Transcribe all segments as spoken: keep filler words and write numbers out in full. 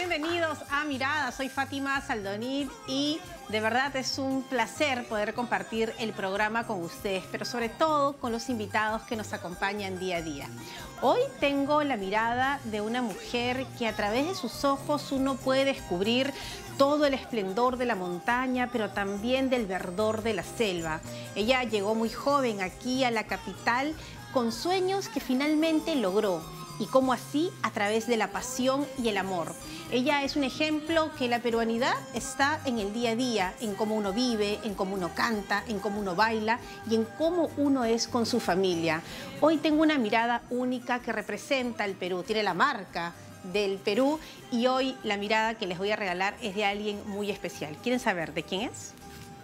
bienvenidos a Mirada. Soy Fátima Saldonit y de verdad es un placer poder compartir el programa con ustedes, pero sobre todo con los invitados que nos acompañan día a día. Hoy tengo la mirada de una mujer que a través de sus ojos uno puede descubrir todo el esplendor de la montaña, pero también del verdor de la selva. Ella llegó muy joven aquí a la capital con sueños que finalmente logró. Y cómo así, a través de la pasión y el amor. Ella es un ejemplo que la peruanidad está en el día a día, en cómo uno vive, en cómo uno canta, en cómo uno baila y en cómo uno es con su familia. Hoy tengo una mirada única que representa el Perú, tiene la marca del Perú y hoy la mirada que les voy a regalar es de alguien muy especial. ¿Quieren saber de quién es?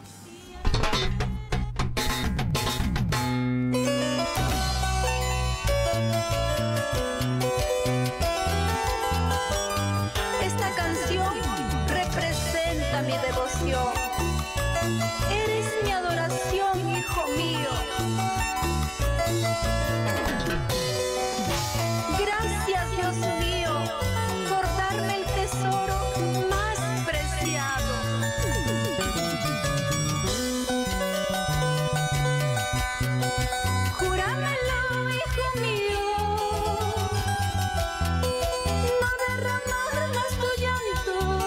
Mi devoción, eres mi adoración, hijo mío. Gracias, Dios mío, por darme el tesoro más preciado. Júramelo, hijo mío, no derramar más tu llanto.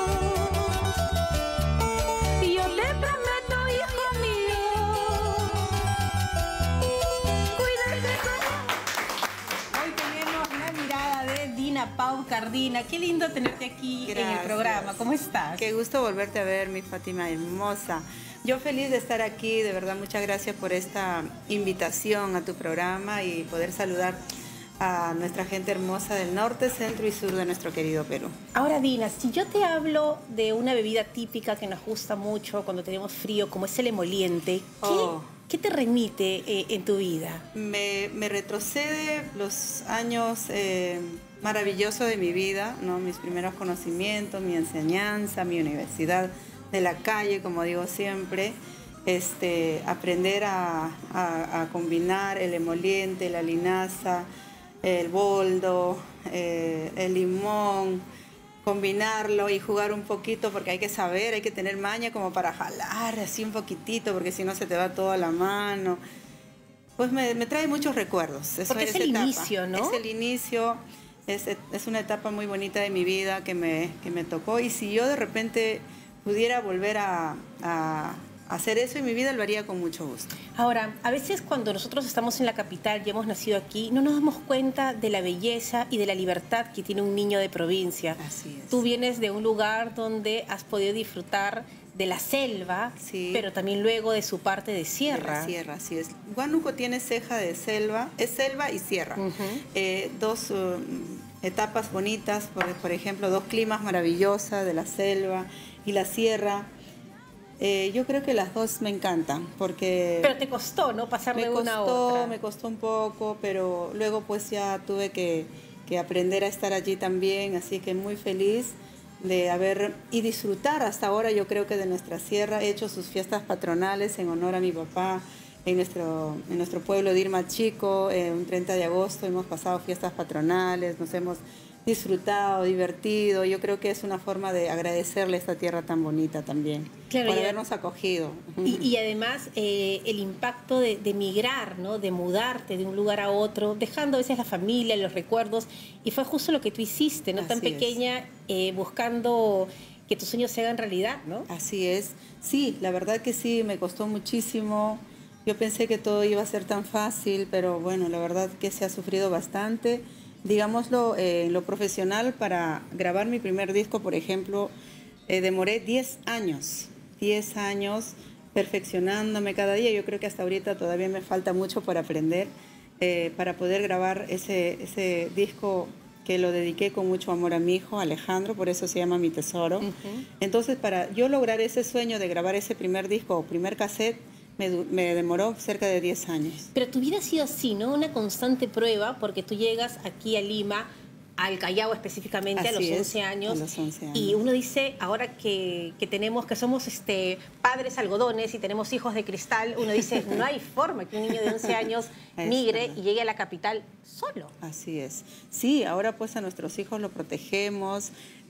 Pau Cardina, qué lindo tenerte aquí. Gracias. En el programa. ¿Cómo estás? Qué gusto volverte a ver, mi Fátima hermosa. Yo feliz de estar aquí, de verdad, muchas gracias por esta invitación a tu programa y poder saludar a nuestra gente hermosa del norte, centro y sur de nuestro querido Perú. Ahora, Dina, si yo te hablo de una bebida típica que nos gusta mucho cuando tenemos frío, como es el emoliente, ¿qué, oh. ¿qué te remite eh, en tu vida? Me, me retrocede los años eh, maravillosos de mi vida, ¿no? Mis primeros conocimientos, mi enseñanza, mi universidad de la calle, como digo siempre. Este, aprender a, a, a combinar el emoliente, la linaza, el boldo, eh, el limón, combinarlo y jugar un poquito, porque hay que saber, hay que tener maña como para jalar así un poquitito, porque si no se te va toda la mano. Pues me, me trae muchos recuerdos. Eso porque es, es el etapa. inicio, ¿no? Es el inicio, es, es una etapa muy bonita de mi vida que me, que me tocó, y si yo de repente pudiera volver a, a hacer eso en mi vida, lo haría con mucho gusto. Ahora, a veces cuando nosotros estamos en la capital y hemos nacido aquí, no nos damos cuenta de la belleza y de la libertad que tiene un niño de provincia. Así es. Tú vienes de un lugar donde has podido disfrutar de la selva, sí, pero también luego de su parte de sierra. De la sierra, así es. Huánuco tiene ceja de selva, es selva y sierra. Uh-huh. eh, dos uh, etapas bonitas, por, por ejemplo, dos climas maravillosas de la selva y la sierra. Eh, yo creo que las dos me encantan, porque... Pero te costó, ¿no? Pasar de una a otra. Me costó un poco, pero luego pues ya tuve que, que aprender a estar allí también, así que muy feliz de haber y disfrutar hasta ahora, yo creo que de nuestra sierra. He hecho sus fiestas patronales en honor a mi papá en nuestro, en nuestro pueblo de Irma Chico. Eh, un treinta de agosto hemos pasado fiestas patronales, nos hemos disfrutado, divertido. Yo creo que es una forma de agradecerle a esta tierra tan bonita también, claro, por habernos acogido. Y, y además eh, el impacto de, de migrar, ¿no? De mudarte de un lugar a otro, dejando a veces la familia, los recuerdos, y fue justo lo que tú hiciste, ¿no? Así tan pequeña, eh, buscando que tus sueños se hagan realidad, ¿no? Así es. Sí, la verdad que sí, me costó muchísimo. Yo pensé que todo iba a ser tan fácil, pero bueno, la verdad que se ha sufrido bastante. Digámoslo, eh, en lo profesional, para grabar mi primer disco, por ejemplo, eh, demoré diez años, diez años perfeccionándome cada día. Yo creo que hasta ahorita todavía me falta mucho por aprender, eh, para poder grabar ese, ese disco que lo dediqué con mucho amor a mi hijo, Alejandro, por eso se llama Mi Tesoro. Uh-huh. Entonces, para yo lograr ese sueño de grabar ese primer disco o primer cassette, Me, me demoró cerca de diez años. Pero tu vida ha sido así, ¿no? Una constante prueba, porque tú llegas aquí a Lima, al Callao específicamente, a los, es, once años, a los once años. Y uno dice, ahora que, que tenemos, que somos este, padres algodones y tenemos hijos de cristal, uno dice, no hay forma que un niño de once años migre y llegue a la capital solo. Así es. Sí, ahora pues a nuestros hijos los protegemos,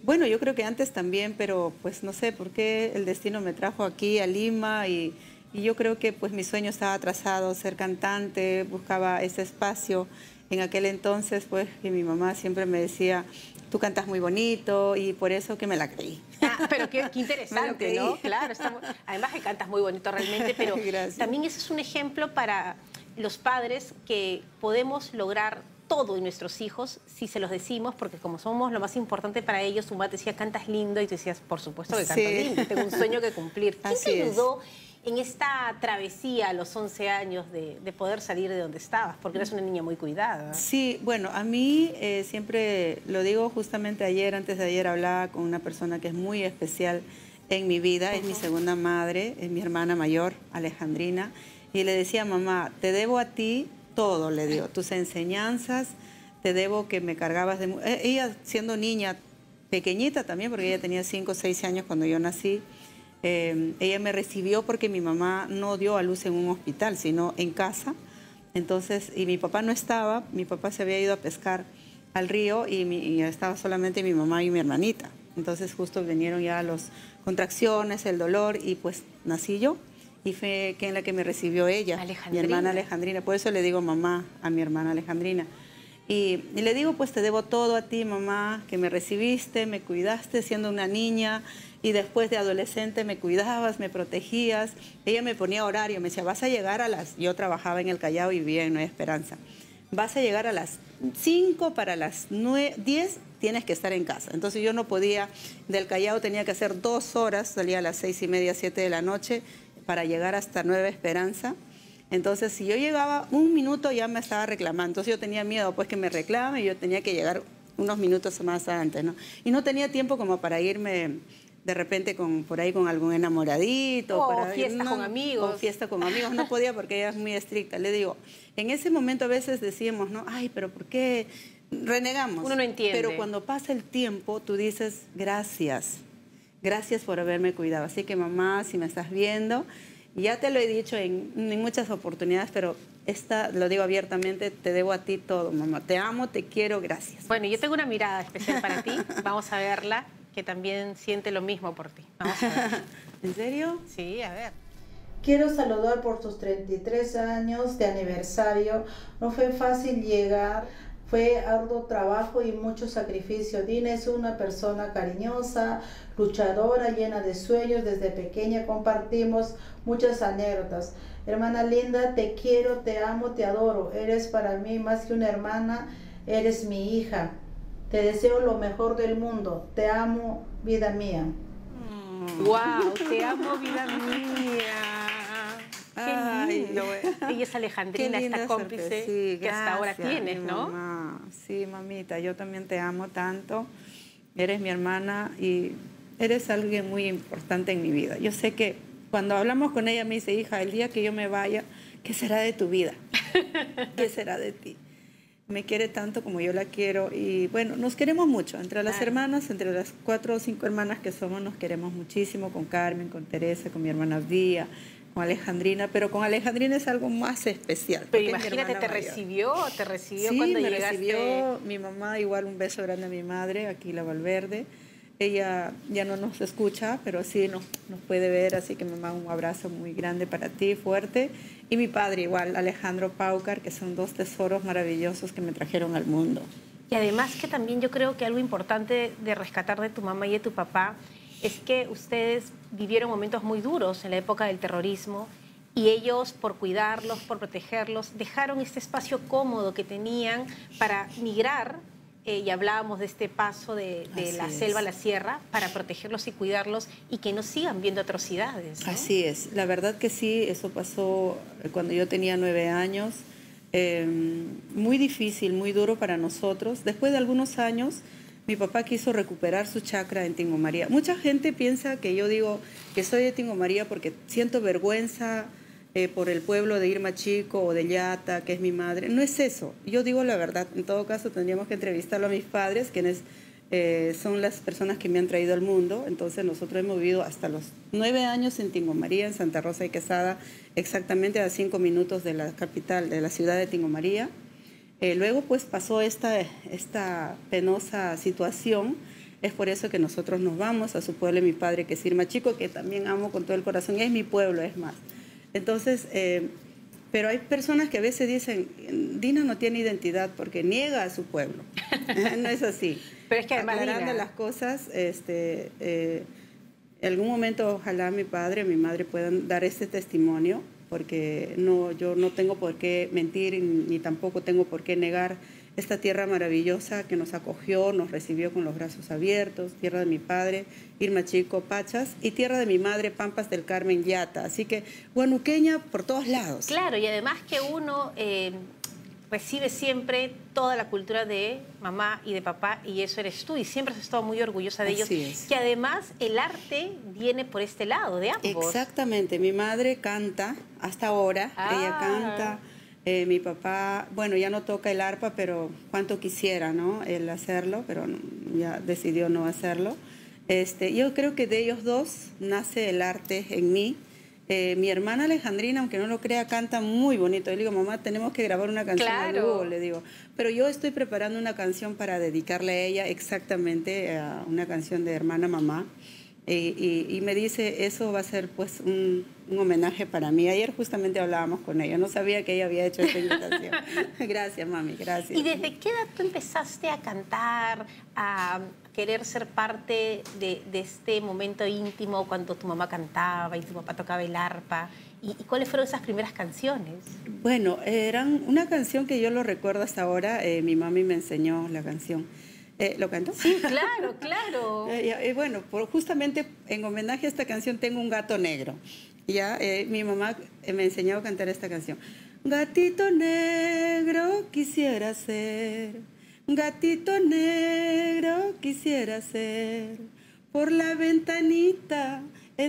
Bueno, yo creo que antes también, pero pues no sé por qué el destino me trajo aquí a Lima y, y yo creo que pues mi sueño estaba trazado, ser cantante, buscaba ese espacio. En aquel entonces pues que mi mamá siempre me decía, tú cantas muy bonito y por eso que me la creí. Ah, pero qué, qué interesante, ¿no? Claro, está, además que cantas muy bonito realmente, pero Gracias. También ese es un ejemplo para los padres que podemos lograr todo en nuestros hijos si se los decimos, porque como somos lo más importante para ellos, tu mamá te decía, cantas lindo, y tú decías, por supuesto que canto Sí. lindo, tengo un sueño que cumplir. ¿Quién Así te es. ayudó en esta travesía a los once años de, de poder salir de donde estabas? Porque eras una niña muy cuidada. Sí, bueno, a mí eh, siempre, lo digo justamente ayer, antes de ayer hablaba con una persona que es muy especial en mi vida, es mi segunda madre, es mi hermana mayor, Alejandrina, y le decía, mamá, te debo a ti todo, le digo, tus enseñanzas, te debo que me cargabas de... Eh, ella siendo niña, pequeñita también, porque ella tenía cinco o seis años cuando yo nací, eh, ella me recibió porque mi mamá no dio a luz en un hospital, sino en casa. Entonces, y mi papá no estaba, mi papá se había ido a pescar al río y, mi, y estaba solamente mi mamá y mi hermanita. Entonces justo vinieron ya las contracciones, el dolor y pues nací yo. Y fue que en la que me recibió ella, mi hermana Alejandrina. Por eso le digo mamá a mi hermana Alejandrina. Y, y le digo, pues te debo todo a ti, mamá, que me recibiste, me cuidaste siendo una niña y después de adolescente me cuidabas, me protegías. Ella me ponía horario, me decía, vas a llegar a las... Yo trabajaba en el Callao y vivía en Nueva Esperanza. Vas a llegar a las cinco, para las diez tienes que estar en casa. Entonces yo no podía, del Callao tenía que hacer dos horas, salía a las seis y media, siete de la noche, para llegar hasta Nueva Esperanza. Entonces, si yo llegaba un minuto, ya me estaba reclamando. Entonces, yo tenía miedo, pues, que me reclame y yo tenía que llegar unos minutos más antes, ¿no? Y no tenía tiempo como para irme, de repente, con, por ahí con algún enamoradito. O para, fiesta no, con amigos. O fiesta con amigos. No podía porque ella es muy estricta. Le digo, en ese momento a veces decíamos, ¿no? Ay, pero ¿por qué renegamos? Uno no entiende. Pero cuando pasa el tiempo, tú dices, gracias. Gracias por haberme cuidado. Así que, mamá, si me estás viendo... Ya te lo he dicho en, en muchas oportunidades, pero esta, lo digo abiertamente, te debo a ti todo, mamá. Te amo, te quiero, gracias. Bueno, yo tengo una mirada especial para ti. Vamos a verla, que también siente lo mismo por ti. Vamos a ver. ¿En serio? Sí, a ver. Quiero saludar por tus treinta y tres años de aniversario. No fue fácil llegar, fue arduo trabajo y mucho sacrificio. Dina es una persona cariñosa, luchadora, llena de sueños. Desde pequeña compartimos muchas anécdotas. Hermana linda, te quiero, te amo, te adoro. Eres para mí más que una hermana, eres mi hija. Te deseo lo mejor del mundo. Te amo, vida mía. ¡Wow! Te amo, vida mía. Qué Ay, lindo. Ella es Alejandrina, esta cómplice sí, que hasta ahora tienes, mi ¿no? Mamá. Sí, mamita, yo también te amo tanto. Eres mi hermana y eres alguien muy importante en mi vida. Yo sé que cuando hablamos con ella me dice, hija, el día que yo me vaya, ¿qué será de tu vida? ¿Qué será de ti? Me quiere tanto como yo la quiero y bueno, nos queremos mucho. Entre las Claro. hermanas, entre las cuatro o cinco hermanas que somos, nos queremos muchísimo, con Carmen, con Teresa, con mi hermana Vía, con Alejandrina, pero con Alejandrina es algo más especial. Pero porque es mi imagínate, hermana te mayor. recibió, te recibió Sí, cuando me llegaste. recibió mi mamá, igual un beso grande a mi madre, aquí la Valverde. Ella ya no nos escucha, pero sí nos, nos puede ver, así que mamá, un abrazo muy grande para ti, fuerte. Y mi padre igual, Alejandro Paucar, que son dos tesoros maravillosos que me trajeron al mundo. Y además que también yo creo que algo importante de rescatar de tu mamá y de tu papá es que ustedes vivieron momentos muy duros en la época del terrorismo y ellos, por cuidarlos, por protegerlos, dejaron este espacio cómodo que tenían para migrar. Eh, y hablábamos de este paso de, de la es. selva a la sierra para protegerlos y cuidarlos y que no sigan viendo atrocidades, ¿no? Así es, la verdad que sí, eso pasó cuando yo tenía nueve años, eh, muy difícil, muy duro para nosotros. Después de algunos años, mi papá quiso recuperar su chacra en Tingo María. Mucha gente piensa que yo digo que soy de Tingo María porque siento vergüenza Eh, por el pueblo de Irma Chico o de Yata, que es mi madre. No es eso, yo digo la verdad. En todo caso tendríamos que entrevistarlo a mis padres, quienes eh, son las personas que me han traído al mundo. Entonces nosotros hemos vivido hasta los nueve años en Tingo María, en Santa Rosa de Quesada, exactamente a cinco minutos de la capital, de la ciudad de Tingo María. Eh, luego pues pasó esta, esta penosa situación Es por eso que nosotros nos vamos a su pueblo de mi padre, que es Irma Chico, que también amo con todo el corazón. Es mi pueblo, es más. Entonces, eh, pero hay personas que a veces dicen, Dina no tiene identidad porque niega a su pueblo. No es así. Pero es que además aclarando Dina... las cosas, este, eh, en algún momento ojalá mi padre, mi madre puedan dar este testimonio, porque no, yo no tengo por qué mentir ni tampoco tengo por qué negar esta tierra maravillosa que nos acogió, nos recibió con los brazos abiertos, tierra de mi padre, Irma Chico, Pachas, y tierra de mi madre, Pampas del Carmen, Yata. Así que huanuqueña por todos lados. Claro, y además que uno eh, recibe siempre toda la cultura de mamá y de papá, y eso eres tú, y siempre has estado muy orgullosa de ellos. Así es. Que además el arte viene por este lado, de ambos. Exactamente, mi madre canta hasta ahora, Ah. ella canta. Eh, mi papá, bueno, ya no toca el arpa, pero cuánto quisiera, ¿no? Él hacerlo, pero no, ya decidió no hacerlo. Este, yo creo que de ellos dos nace el arte en mí. Eh, mi hermana Alejandrina, aunque no lo crea, canta muy bonito. Yo le digo, mamá, tenemos que grabar una canción a Claro. dúo, le digo. Pero yo estoy preparando una canción para dedicarle a ella, exactamente, a una canción de hermana mamá. Y, y, y me dice, eso va a ser pues un, un homenaje para mí. Ayer justamente hablábamos con ella, no sabía que ella había hecho esta invitación. Gracias, mami, gracias. ¿Y desde qué edad tú empezaste a cantar, a querer ser parte de, de este momento íntimo cuando tu mamá cantaba y tu papá tocaba el arpa? ¿Y, y cuáles fueron esas primeras canciones? Bueno, eran una canción que yo lo recuerdo hasta ahora, eh, mi mami me enseñó la canción. Eh, ¿Lo canto? Sí, claro, claro. Eh, eh, bueno, por, justamente en homenaje a esta canción tengo un gato negro. Ya, eh, mi mamá me enseñó a cantar esta canción. Gatito negro quisiera ser, gatito negro quisiera ser, por la ventanita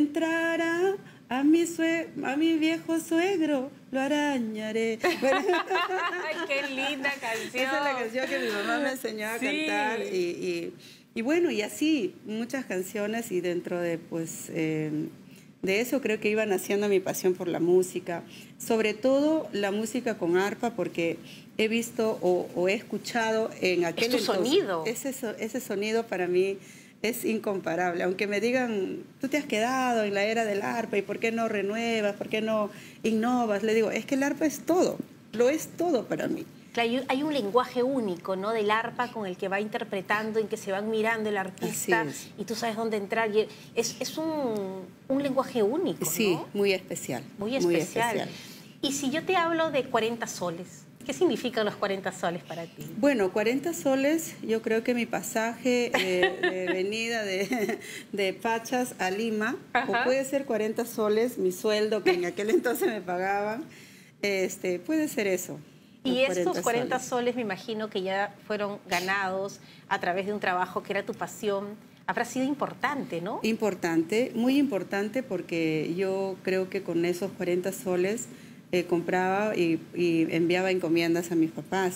entrará a mi, sue a mi viejo suegro, lo arañaré. Bueno, Ay, qué linda canción. esa es la canción que mi mamá me enseñó a Sí. cantar. Y, y, y bueno, y así, muchas canciones y dentro de, pues, eh, de eso creo que iba naciendo mi pasión por la música. Sobre todo la música con arpa, porque he visto o, o he escuchado en aquel tu entonces- sonido. Ese, so- ese sonido para mí es incomparable. Aunque me digan, tú te has quedado en la era del arpa y por qué no renuevas, por qué no innovas, le digo, es que el arpa es todo, lo es todo para mí. Claro, hay- hay un lenguaje único, ¿no? Del arpa con el que va interpretando, en que se van mirando el artista Así es. y tú sabes dónde entrar. Y es, es un, un lenguaje único, Sí, ¿no? muy especial. Muy especial. Y si yo te hablo de cuarenta soles, ¿qué significan los cuarenta soles para ti? Bueno, cuarenta soles, yo creo que mi pasaje eh, de venida de, de Pachas a Lima, Ajá. o puede ser cuarenta soles, mi sueldo que en aquel entonces me pagaban, este, puede ser eso. Y los estos cuarenta soles. soles me imagino que ya fueron ganados a través de un trabajo que era tu pasión. Habrá sido importante, ¿no? Importante, muy importante, porque yo creo que con esos cuarenta soles eh, compraba y, y enviaba encomiendas a mis papás.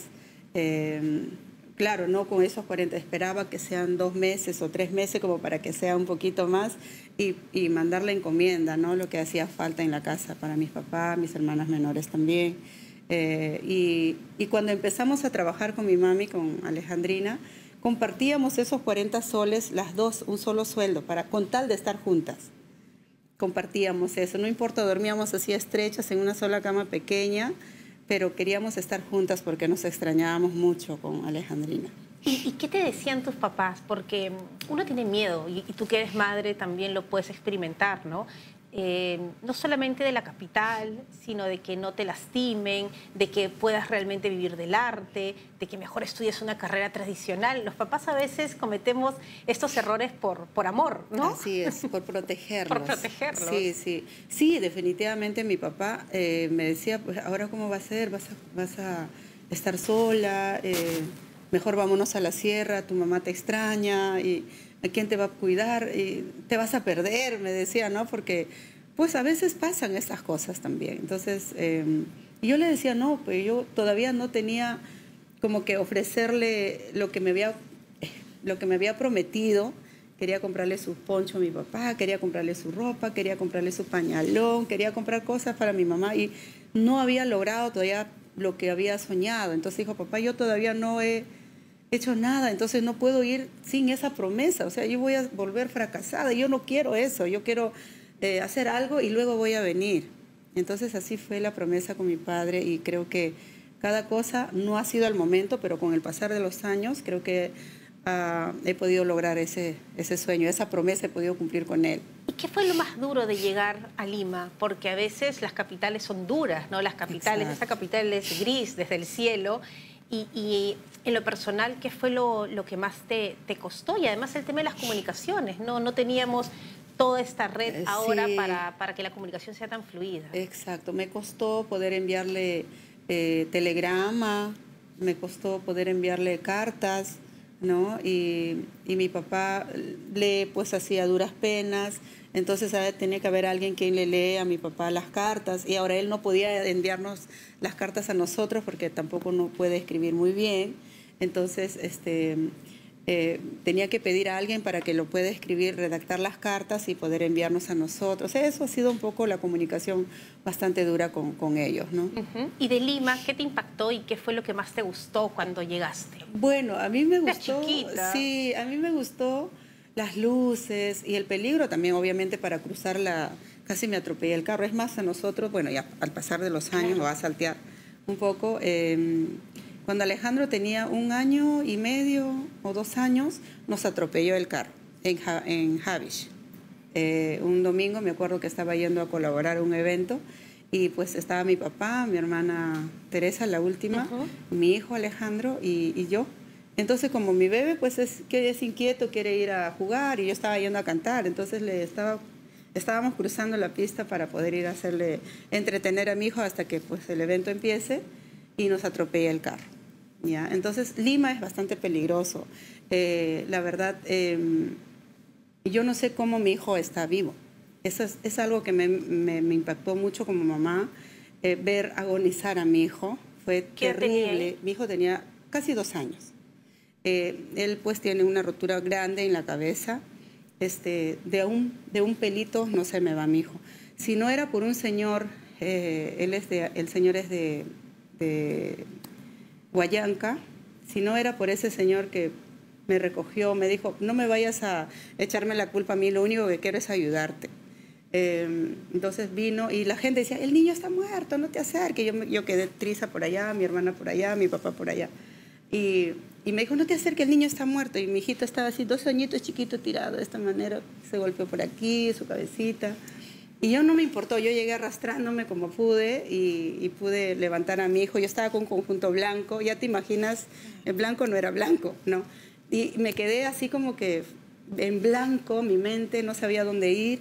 Eh, claro, no con esos cuarenta, esperaba que sean dos meses o tres meses como para que sea un poquito más y, y mandar la encomienda, ¿no? Lo que hacía falta en la casa para mis papás, mis hermanas menores también. Eh, y, y cuando empezamos a trabajar con mi mami, con Alejandrina, compartíamos esos cuarenta soles, las dos, un solo sueldo, para, con tal de estar juntas. Compartíamos eso, no importa, dormíamos así estrechas en una sola cama pequeña, pero queríamos estar juntas porque nos extrañábamos mucho con Alejandrina. ¿Y, y qué te decían tus papás? Porque uno tiene miedo, y, y tú que eres madre también lo puedes experimentar, ¿no? Eh, no solamente de la capital, sino de que no te lastimen, de que puedas realmente vivir del arte, de que mejor estudies una carrera tradicional. Los papás a veces cometemos estos errores por, por amor, ¿no? Así es, por protegerlos. Por protegerlos. Sí, sí. Sí, definitivamente mi papá eh, me decía, pues ahora cómo va a ser, vas a, vas a estar sola, eh, mejor vámonos a la sierra, tu mamá te extraña y ¿a quién te va a cuidar? Y te vas a perder, me decía, ¿no? Porque pues a veces pasan estas cosas también. Entonces, eh, yo le decía, no, pues yo todavía no tenía como que ofrecerle lo que me había, lo que me había prometido. Quería comprarle su poncho a mi papá, quería comprarle su ropa, quería comprarle su pañalón, quería comprar cosas para mi mamá y no había logrado todavía lo que había soñado. Entonces dijo, papá, yo todavía no he hecho nada, entonces no puedo ir sin esa promesa, o sea, yo voy a volver fracasada, yo no quiero eso, yo quiero eh, hacer algo y luego voy a venir. Entonces así fue la promesa con mi padre y creo que cada cosa no ha sido al momento, pero con el pasar de los años creo que uh, he podido lograr ese, ese sueño, esa promesa he podido cumplir con él. ¿Y qué fue lo más duro de llegar a Lima? Porque a veces las capitales son duras, ¿no? Las capitales, Exacto. esa capital es gris desde el cielo. Y, y en lo personal, ¿qué fue lo, lo que más te, te costó? Y además el tema de las comunicaciones, ¿no? No teníamos toda esta red Eh, ahora sí. para, para que la comunicación sea tan fluida. Exacto, me costó poder enviarle eh, telegrama, me costó poder enviarle cartas, ¿no? Y, y mi papá lee pues así a duras penas, entonces ah, tenía que haber alguien quien le lee a mi papá las cartas y ahora él no podía enviarnos las cartas a nosotros porque tampoco no puede escribir muy bien, entonces este... Eh, tenía que pedir a alguien para que lo pueda escribir, redactar las cartas y poder enviarnos a nosotros. Eso ha sido un poco la comunicación bastante dura con, con ellos, ¿no? Uh-huh. Y de Lima, ¿qué te impactó y qué fue lo que más te gustó cuando llegaste? Bueno, a mí me Eras gustó... chiquita. Sí, a mí me gustó las luces y el peligro también, obviamente, para cruzar la... Casi me atropellé el carro. Es más, a nosotros, bueno, ya al pasar de los años, lo va a saltear un poco... Eh, Cuando Alejandro tenía un año y medio o dos años, nos atropelló el carro en, en Havish. Eh, un domingo me acuerdo que estaba yendo a colaborar a un evento y pues estaba mi papá, mi hermana Teresa, la última, uh-huh. mi hijo Alejandro y, y yo. Entonces como mi bebé pues es, que es inquieto, quiere ir a jugar y yo estaba yendo a cantar, entonces le estaba, estábamos cruzando la pista para poder ir a hacerle entretener a mi hijo hasta que pues el evento empiece y nos atropella el carro. ¿Ya? Entonces, Lima es bastante peligroso. Eh, la verdad, eh, yo no sé cómo mi hijo está vivo. Eso es, es algo que me, me, me impactó mucho como mamá, eh, ver agonizar a mi hijo. Fue terrible. Mi hijo tenía casi dos años. Eh, él pues tiene una rotura grande en la cabeza. Este, de, un, de un pelito no se me va mi hijo. Si no era por un señor, eh, él es de, el señor es de... de Huallanca, si no era por ese señor que me recogió, me dijo, no me vayas a echarme la culpa a mí, lo único que quiero es ayudarte. Eh, entonces vino y la gente decía, el niño está muerto, no te acerques. Yo, yo quedé triste por allá, mi hermana por allá, mi papá por allá. Y, y me dijo, no te acerques, el niño está muerto. Y mi hijito estaba así, dos añitos chiquito tirado de esta manera, se golpeó por aquí, su cabecita. Y yo no me importó, yo llegué arrastrándome como pude y, y pude levantar a mi hijo. Yo estaba con un conjunto blanco, ya te imaginas, el blanco no era blanco, ¿no? Y me quedé así como que en blanco, mi mente, no sabía dónde ir.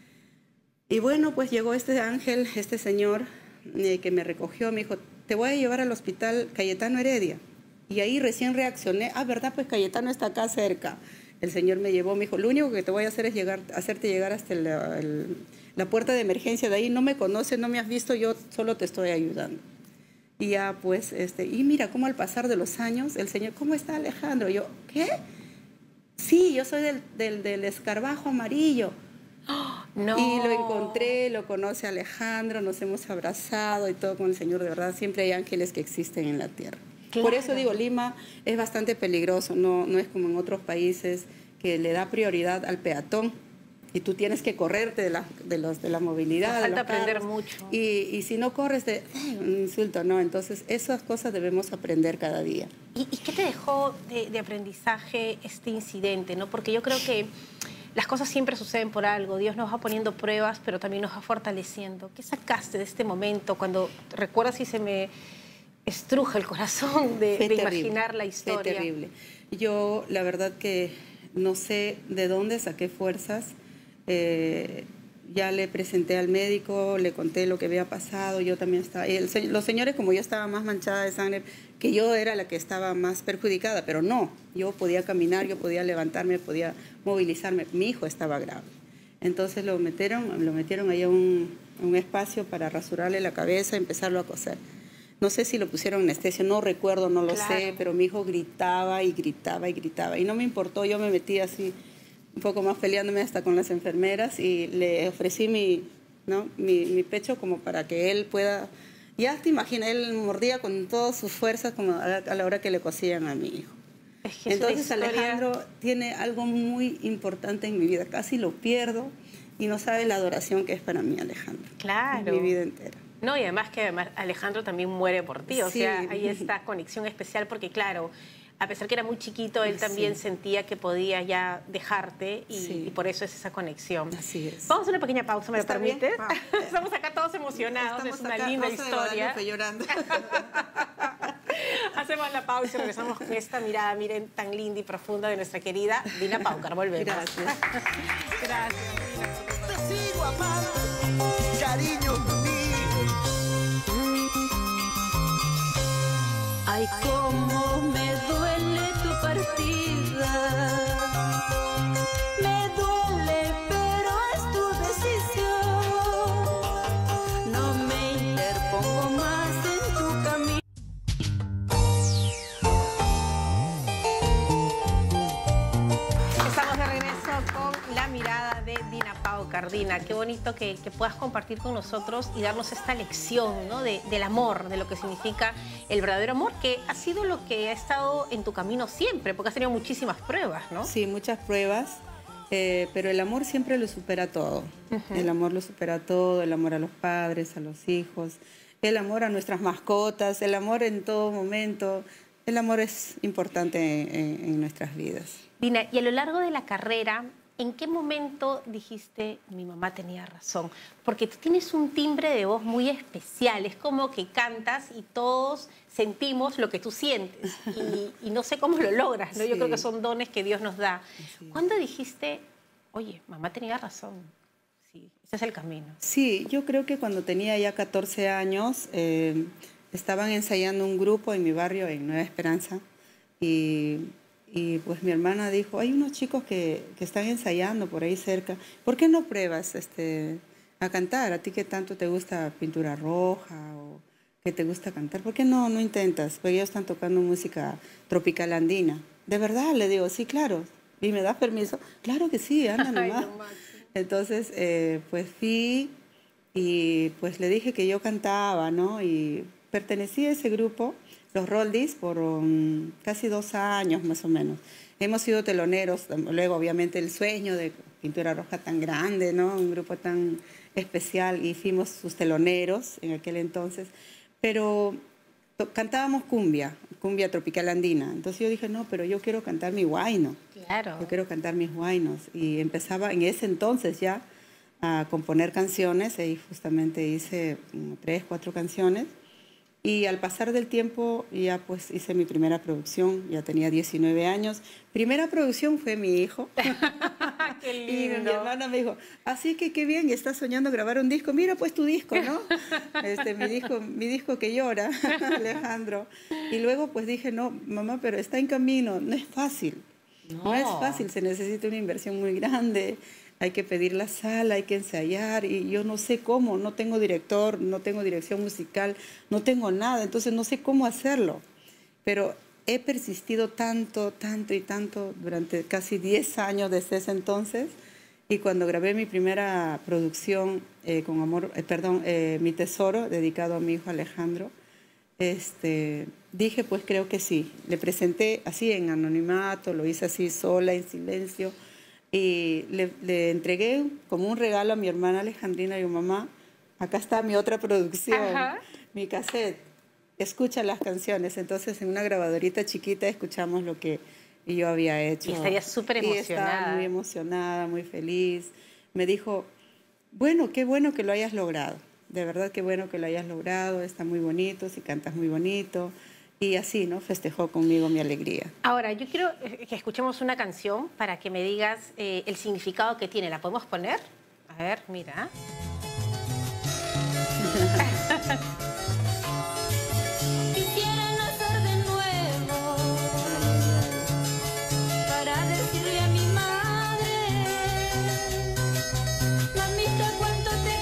Y bueno, pues llegó este ángel, este señor eh, que me recogió, me dijo, te voy a llevar al hospital Cayetano Heredia. Y ahí recién reaccioné, ah, ¿verdad? Pues Cayetano está acá cerca. El señor me llevó, me dijo, lo único que te voy a hacer es llegar, hacerte llegar hasta el, el, la puerta de emergencia de ahí. No me conoces, no me has visto, yo solo te estoy ayudando. Y ya pues, este, y mira cómo al pasar de los años, el señor, ¿cómo está Alejandro? Yo, ¿qué? Sí, yo soy del, del, del escarabajo amarillo. Oh, no. Y lo encontré, lo conoce Alejandro, nos hemos abrazado y todo con el Señor. De verdad, siempre hay ángeles que existen en la tierra. Claro. Por eso digo, Lima es bastante peligroso, no, no es como en otros países que le da prioridad al peatón y tú tienes que correrte de la, de los, de la movilidad. Nos falta de los aprender carros, mucho. Y, y si no corres, de, un insulto, ¿no? Entonces, esas cosas debemos aprender cada día. ¿Y, y qué te dejó de, de aprendizaje este incidente, no? Porque yo creo que las cosas siempre suceden por algo. Dios nos va poniendo pruebas, pero también nos va fortaleciendo. ¿Qué sacaste de este momento cuando, recuerdas si se me estruja el corazón de, de imaginar la historia? Fue terrible. Yo, la verdad que no sé de dónde saqué fuerzas. Eh, ya le presenté al médico, le conté lo que había pasado. Yo también estaba... El, los señores, como yo estaba más manchada de sangre, que yo era la que estaba más perjudicada, pero no. Yo podía caminar, yo podía levantarme, podía movilizarme. Mi hijo estaba grave. Entonces lo metieron, lo metieron ahí a un, a un espacio para rasurarle la cabeza y empezarlo a coser. No sé si lo pusieron anestesia, no recuerdo, no lo Claro. sé, pero mi hijo gritaba y gritaba y gritaba. Y no me importó, yo me metí así, un poco más peleándome hasta con las enfermeras y le ofrecí mi, ¿no? mi, mi pecho como para que él pueda... Ya te imaginas, él mordía con todas sus fuerzas como a la, a la hora que le cosían a mi hijo. Es que es Entonces una historia... Alejandro tiene algo muy importante en mi vida. Casi lo pierdo y no sabe la adoración que es para mí Alejandro. Claro. En mi vida entera. No, y además que además Alejandro también muere por ti, o Sí. sea, hay esta conexión especial porque, claro, a pesar que era muy chiquito, él también Sí. sentía que podía ya dejarte y, Sí. y por eso es esa conexión. Así es. Vamos a una pequeña pausa, ¿me lo ¿Está bien? permites? Vamos. Estamos acá todos emocionados, Estamos es una acá, linda Rosa de historia. Guadalupe llorando. Hacemos la pausa y regresamos con esta mirada, miren, tan linda y profunda de nuestra querida Dina Paucar. Volvemos. Gracias. Gracias. Te sigo amando, cariño mío. Ay, cómo me duele tu partida. Me duele, pero es tu decisión. No me interpongo más en tu camino. Estamos de regreso con la mirada de Dina Paucar. Dina, qué bonito que, que puedas compartir con nosotros y darnos esta lección, ¿no? de, del amor, de lo que significa el verdadero amor, que ha sido lo que ha estado en tu camino siempre, porque has tenido muchísimas pruebas, ¿no? Sí, muchas pruebas, eh, pero el amor siempre lo supera todo. Ujú. El amor lo supera todo, el amor a los padres, a los hijos, el amor a nuestras mascotas, el amor en todo momento. El amor es importante en, en nuestras vidas. Dina, y a lo largo de la carrera, ¿en qué momento dijiste, mi mamá tenía razón? Porque tú tienes un timbre de voz muy especial, es como que cantas y todos sentimos lo que tú sientes y, y no sé cómo lo logras, ¿no? Yo Sí. creo que son dones que Dios nos da. Así es. ¿Cuándo dijiste, oye, mamá tenía razón? Sí, ese es el camino. Sí, yo creo que cuando tenía ya catorce años, eh, estaban ensayando un grupo en mi barrio, en Nueva Esperanza, y, y pues mi hermana dijo, hay unos chicos que, que están ensayando por ahí cerca, ¿por qué no pruebas este, a cantar? A ti que tanto te gusta pintura roja o que te gusta cantar, ¿por qué no, no intentas? Porque ellos están tocando música tropical andina. ¿De verdad? Le digo, sí, claro. ¿Y me das permiso? Claro que sí, anda Ay, nomás. no, Maxi. Entonces, eh, pues fui y pues le dije que yo cantaba, ¿no? Y pertenecí a ese grupo, los Roldies, por um, casi dos años más o menos. Hemos sido teloneros, luego obviamente el sueño de Pintura Roja tan grande, ¿no? Un grupo tan especial y fuimos sus teloneros en aquel entonces. Pero cantábamos cumbia, cumbia tropical andina. Entonces yo dije, no, pero yo quiero cantar mi huayno. Claro. Yo quiero cantar mis huaynos. Y empezaba en ese entonces ya a componer canciones. Y justamente hice como tres, cuatro canciones. Y al pasar del tiempo ya pues hice mi primera producción. Ya tenía diecinueve años. Primera producción fue mi hijo. Qué Y mi lindo. hermana me dijo, así que qué bien, estás soñando grabar un disco. Mira pues tu disco, ¿no? Este, mi, disco, mi disco que llora, Alejandro. Y luego pues dije, no, mamá, pero está en camino. No es fácil. No. no es fácil, se necesita una inversión muy grande. Hay que pedir la sala, hay que ensayar. Y yo no sé cómo, no tengo director, no tengo dirección musical, no tengo nada. Entonces no sé cómo hacerlo. Pero he persistido tanto, tanto y tanto durante casi diez años desde ese entonces. Y cuando grabé mi primera producción eh, con amor, eh, perdón, eh, Mi Tesoro, dedicado a mi hijo Alejandro, este, dije, pues creo que sí. Le presenté así en anonimato, lo hice así sola, en silencio. Y le, le entregué como un regalo a mi hermana Alejandrina y a mi mamá. Acá está mi otra producción, Ajá. mi cassette. Escucha las canciones. Entonces, en una grabadorita chiquita escuchamos lo que yo había hecho. Y estaría súper Y emocionada. estaba muy emocionada, muy feliz. Me dijo, bueno, qué bueno que lo hayas logrado. De verdad, qué bueno que lo hayas logrado. Está muy bonito, si cantas muy bonito. Y así, ¿no? Festejó conmigo mi alegría. Ahora, yo quiero eh, que escuchemos una canción para que me digas eh, el significado que tiene. ¿La podemos poner? A ver, mira. Quisiera nacer de nuevo para decirle a mi madre, mamita, cuánto te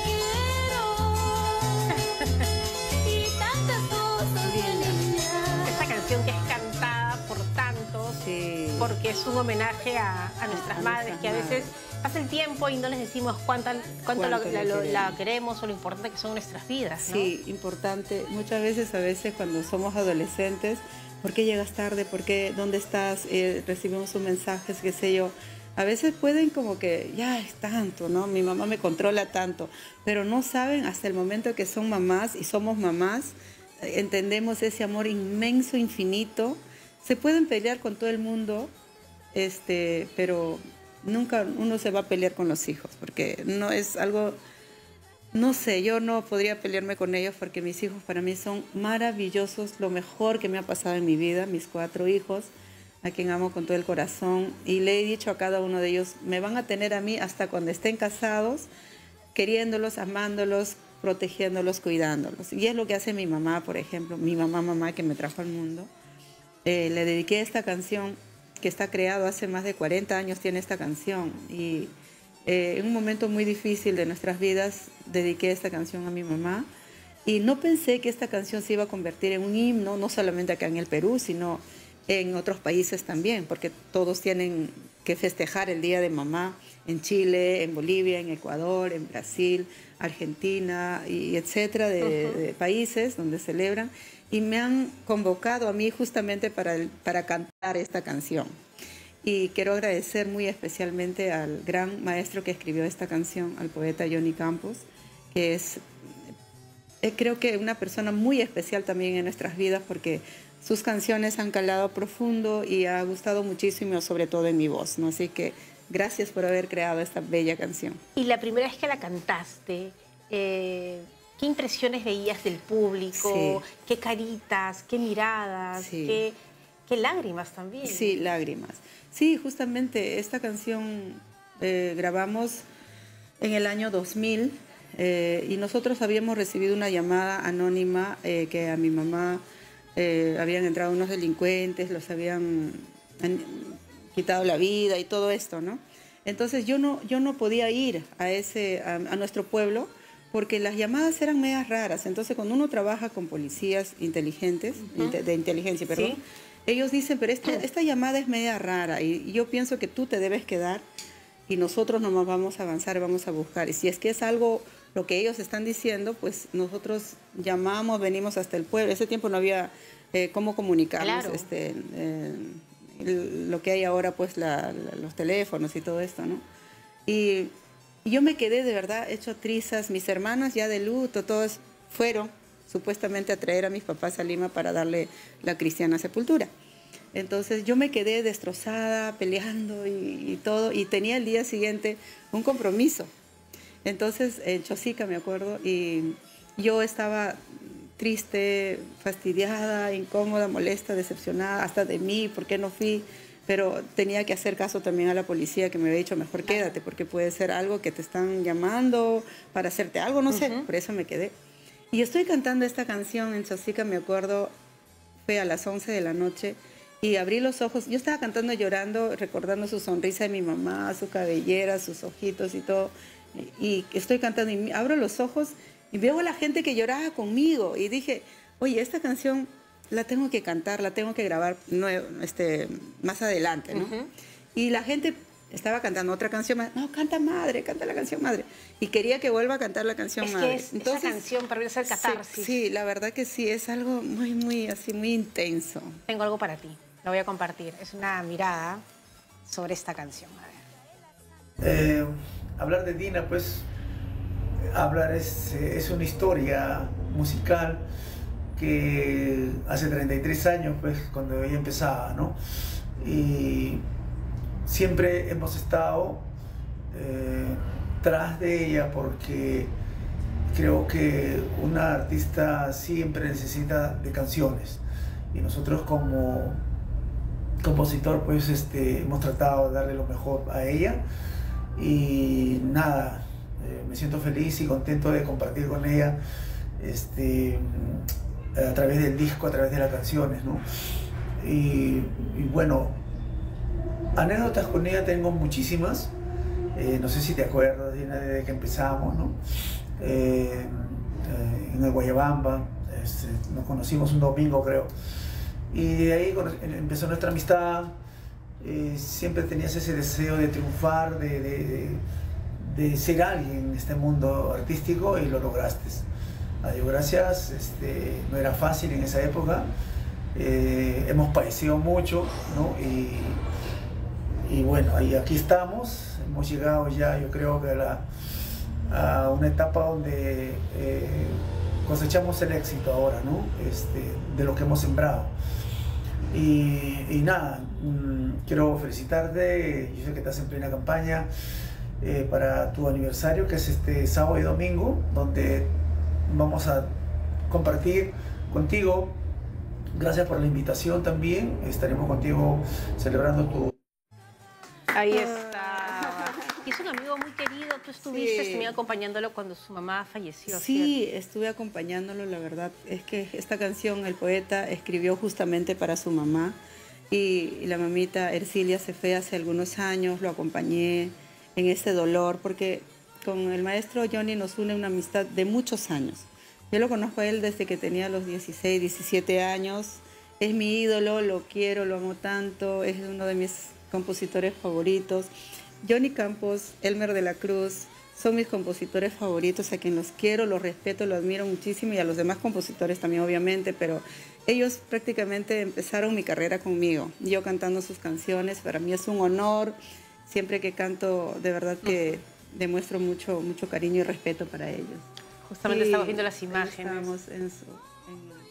quiero y tantas cosas bien lindas. Esta canción que es cantada por tantos, Sí. porque es un homenaje a, a nuestras A madres, nuestras que a veces pasa el tiempo y no les decimos cuánta, cuánto, Cuánto la, la la- queremos. la queremos o lo importante que son nuestras vidas, ¿no? Sí, importante. Muchas veces, a veces cuando somos adolescentes, ¿por qué llegas tarde? ¿Por qué? ¿Dónde estás? Eh, recibimos un mensaje, qué sé yo. A veces pueden como que, ya es tanto, ¿no? Mi mamá me controla tanto, pero no saben hasta el momento que son mamás y somos mamás, eh, entendemos ese amor inmenso, infinito. Se pueden pelear con todo el mundo, este, pero nunca uno se va a pelear con los hijos, porque no es algo, no sé, yo no podría pelearme con ellos porque mis hijos para mí son maravillosos, lo mejor que me ha pasado en mi vida, mis cuatro hijos, a quien amo con todo el corazón, y le he dicho a cada uno de ellos, me van a tener a mí hasta cuando estén casados, queriéndolos, amándolos, protegiéndolos, cuidándolos. Y es lo que hace mi mamá, por ejemplo, mi mamá, mamá que me trajo al mundo. Eh, le dediqué esta canción que está creado hace más de cuarenta años, tiene esta canción. Y eh, en un momento muy difícil de nuestras vidas, dediqué esta canción a mi mamá. Y no pensé que esta canción se iba a convertir en un himno, no solamente acá en el Perú, sino en otros países también, porque todos tienen que festejar el Día de Mamá en Chile, en Bolivia, en Ecuador, en Brasil, Argentina, y etcétera, de, uh-huh. de países donde celebran. Y me han convocado a mí justamente para, el, para cantar esta canción. Y quiero agradecer muy especialmente al gran maestro que escribió esta canción, al poeta Johnny Campos, que es, eh, creo que una persona muy especial también en nuestras vidas, porque sus canciones han calado profundo y ha gustado muchísimo, sobre todo en mi voz, ¿no? Así que gracias por haber creado esta bella canción. Y la primera vez que la cantaste, eh, ¿qué impresiones veías del público? Sí. ¿Qué caritas? ¿Qué miradas? Sí. ¿Qué, qué lágrimas también? Sí, lágrimas. Sí, justamente esta canción eh, grabamos en el año dos mil eh, y nosotros habíamos recibido una llamada anónima eh, que a mi mamá eh, habían entrado unos delincuentes, los habían han, quitado la vida y todo esto, ¿no? Entonces yo no, yo no podía ir a, ese, a, a nuestro pueblo porque las llamadas eran medias raras. Entonces cuando uno trabaja con policías inteligentes, uh-huh. de, de inteligencia, perdón, ¿sí? Ellos dicen, pero esta, esta llamada es media rara y, y yo pienso que tú te debes quedar y nosotros nomás vamos a avanzar, vamos a buscar. Y si es que es algo, lo que ellos están diciendo, pues nosotros llamamos, venimos hasta el pueblo. Ese tiempo no había eh, cómo comunicarnos, claro. este, eh, lo que hay ahora, pues la, la, los teléfonos y todo esto, ¿no? Y, y yo me quedé de verdad hecho trizas. Mis hermanas ya de luto, todas fueron supuestamente a traer a mis papás a Lima para darle la cristiana sepultura. Entonces yo me quedé destrozada, peleando y, y todo, y tenía el día siguiente un compromiso. Entonces en Chosica, me acuerdo, y yo estaba triste, fastidiada, incómoda, molesta, decepcionada, hasta de mí, ¿por qué no fui? Pero tenía que hacer caso también a la policía, que me había dicho, mejor quédate, porque puede ser algo que te están llamando para hacerte algo, no sé, uh-huh. por eso me quedé. Y estoy cantando esta canción en Chosica, me acuerdo, fue a las once de la noche, y abrí los ojos, yo estaba cantando llorando, recordando su sonrisa de mi mamá, su cabellera, sus ojitos y todo, y estoy cantando, y abro los ojos, y veo a la gente que lloraba conmigo, y dije, oye, esta canción la tengo que cantar, la tengo que grabar no, este, más adelante, ¿no? Uh-huh. Y la gente estaba cantando otra canción más. No, canta Madre, canta la canción Madre. Y quería que vuelva a cantar la canción es Madre. Que es Entonces, esa canción para hacer catarsis. Sí, sí, la verdad que sí, es algo muy, muy, así, muy intenso. Tengo algo para ti, lo voy a compartir. Es una mirada sobre esta canción. A ver. Eh, hablar de Dina, pues, hablar es, es una historia musical que hace treinta y tres años, pues, cuando ella empezaba, ¿no? Y siempre hemos estado eh, tras de ella porque creo que una artista siempre necesita de canciones y nosotros como compositor pues este, hemos tratado de darle lo mejor a ella y nada, eh, me siento feliz y contento de compartir con ella este, a través del disco, a través de las canciones, ¿no? Y, y bueno, anécdotas con ella tengo muchísimas, eh, no sé si te acuerdas, Dina, desde que empezamos, ¿no? Eh, eh, en el Guayabamba, este, nos conocimos un domingo creo, y de ahí empezó nuestra amistad eh, siempre tenías ese deseo de triunfar, de, de, de, de ser alguien en este mundo artístico y lo lograste. A Dios gracias, este, no era fácil en esa época, eh, hemos padecido mucho, ¿no? Y, y bueno, y aquí estamos, hemos llegado ya, yo creo que a, la, a una etapa donde eh, cosechamos el éxito ahora, ¿no? Este, de lo que hemos sembrado. Y, y nada, mmm, quiero felicitarte, yo sé que estás en plena campaña eh, para tu aniversario, que es este sábado y domingo, donde vamos a compartir contigo. Gracias por la invitación también, estaremos contigo celebrando tu... Ahí está. Y es un amigo muy querido, tú estuviste Sí. también acompañándolo cuando su mamá falleció. Sí, ¿cierto? estuve acompañándolo, la verdad. Es que esta canción el poeta escribió justamente para su mamá y, y la mamita Ercilia se fue hace algunos años, lo acompañé en este dolor porque con el maestro Johnny nos une una amistad de muchos años. Yo lo conozco a él desde que tenía los dieciséis, diecisiete años. Es mi ídolo, lo quiero, lo amo tanto, es uno de mis compositores favoritos. Johnny Campos, Elmer de la Cruz, son mis compositores favoritos, a quien los quiero, los respeto, los admiro muchísimo y a los demás compositores también obviamente, pero ellos prácticamente empezaron mi carrera conmigo, yo cantando sus canciones. Para mí es un honor, siempre que canto de verdad que demuestro mucho, mucho cariño y respeto para ellos. Justamente Y estamos viendo las ahí imágenes. estábamos en su- en-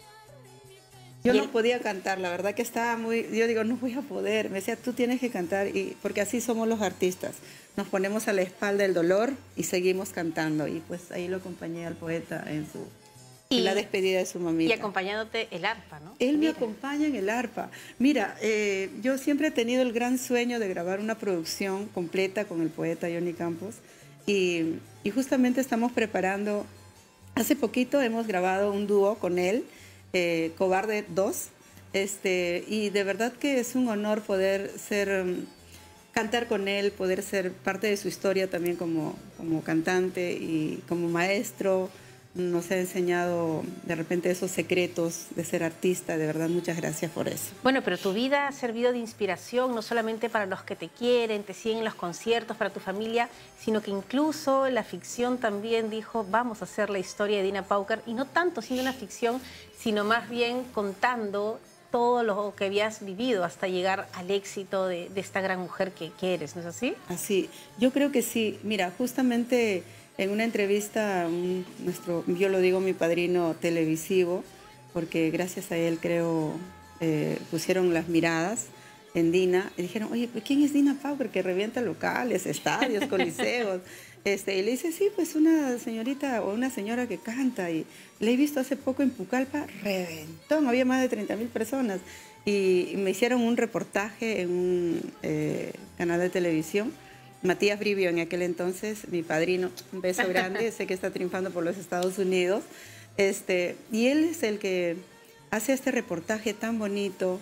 Yo Y no el- podía cantar, la verdad que estaba muy... Yo digo, no voy a poder. Me decía, tú tienes que cantar, y porque así somos los artistas. Nos ponemos a la espalda el dolor y seguimos cantando. Y pues ahí lo acompañé al poeta en, su, Y- en la despedida de su Y mamita. acompañándote el arpa, ¿no? Él me Mira. acompaña en el arpa. Mira, eh, yo siempre he tenido el gran sueño de grabar una producción completa con el poeta Johnny Campos y, y justamente estamos preparando, hace poquito hemos grabado un dúo con él, eh, Cobarde dos, este, y de verdad que es un honor poder ser, um, cantar con él, poder ser parte de su historia también como, como cantante y como maestro. Nos ha enseñado de repente esos secretos de ser artista. De verdad, muchas gracias por eso. Bueno, pero tu vida ha servido de inspiración no solamente para los que te quieren, te siguen en los conciertos, para tu familia, sino que incluso la ficción también dijo, vamos a hacer la historia de Dina Paucar, y no tanto siendo una ficción, sino más bien contando todo lo que habías vivido hasta llegar al éxito de, de esta gran mujer que, que eres, ¿no es así? Así, yo creo que sí. Mira, justamente en una entrevista, un- nuestro, yo lo digo mi padrino televisivo, porque gracias a él creo eh, pusieron las miradas en Dina y dijeron, oye, ¿pero quién es Dina Paucar que revienta locales, estadios, coliseos? Este, y le dice, sí, pues una señorita o una señora que canta, y le he visto hace poco en Pucallpa, reventón, había más de treinta mil personas, y, y me hicieron un reportaje en un eh, canal de televisión. Matías Brivio en aquel entonces, mi padrino, un beso grande, sé que está triunfando por los Estados Unidos, este, y él es el que hace este reportaje tan bonito,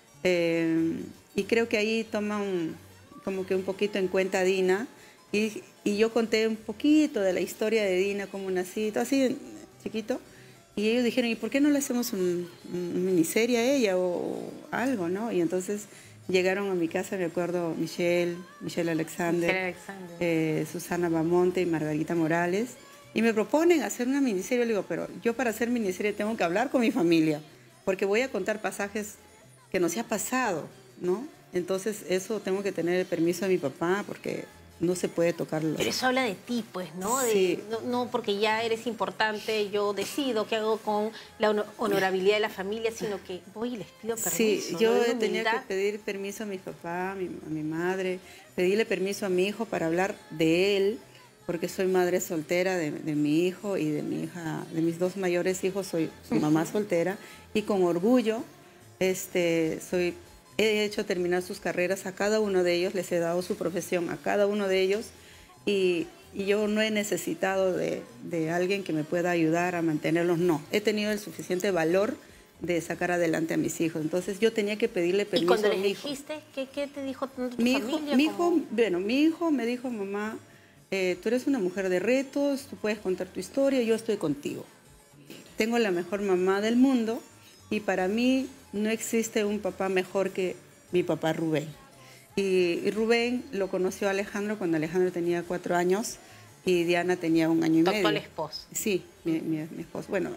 eh, y creo que ahí toma un, como que un poquito en cuenta a Dina, y, y yo conté un poquito de la historia de Dina, cómo nací, todo así chiquito, y ellos dijeron, ¿y por qué no le hacemos un, un miniserie a ella o, o algo, no? Y entonces llegaron a mi casa, me acuerdo, Michelle, Michelle Alexander, Michelle Alexander. eh, Susana Bamonte y Margarita Morales, y me proponen hacer una miniserie. Le digo, pero yo para hacer miniserie tengo que hablar con mi familia, porque voy a contar pasajes que no se ha pasado, ¿no? Entonces eso tengo que tener el permiso de mi papá, porque no se puede tocar los... Pero eso habla de ti, pues, ¿no? De- Sí. no, no porque ya eres importante, yo decido qué hago con la hono- honorabilidad de la familia, sino que voy y les pido permiso. Sí, ¿no? yo De tenía que humildad. pedir permiso a mi papá, a mi, a mi madre, pedirle permiso a mi hijo para hablar de él, porque soy madre soltera de, de mi hijo y de mi hija, de mis dos mayores hijos, soy su mamá soltera, y con orgullo este, soy, he hecho terminar sus carreras a cada uno de ellos, les he dado su profesión a cada uno de ellos, y, y yo no he necesitado de, de alguien que me pueda ayudar a mantenerlos, no, he tenido el suficiente valor de sacar adelante a mis hijos. Entonces yo tenía que pedirle Y permiso cuando a les mi hijo. dijiste, ¿qué, qué te dijo tu Mi hijo, familia? mi hijo, ¿Cómo? bueno, mi hijo me dijo, mamá, eh, tú eres una mujer de retos, tú puedes contar tu historia, yo estoy contigo. Tengo la mejor mamá del mundo y para mí no existe un papá mejor que mi papá Rubén. Y, y Rubén lo conoció a Alejandro cuando Alejandro tenía cuatro años y Diana tenía un año y Tu medio. actual esposo. Sí, mi, mi, mi esposo. Bueno,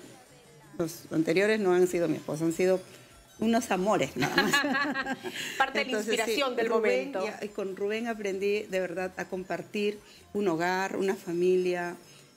los anteriores no han sido mi esposo, han sido unos amores nada más. Parte de la Entonces, inspiración sí, del Rubén, momento. ya, y con Rubén aprendí de verdad a compartir un hogar, una familia,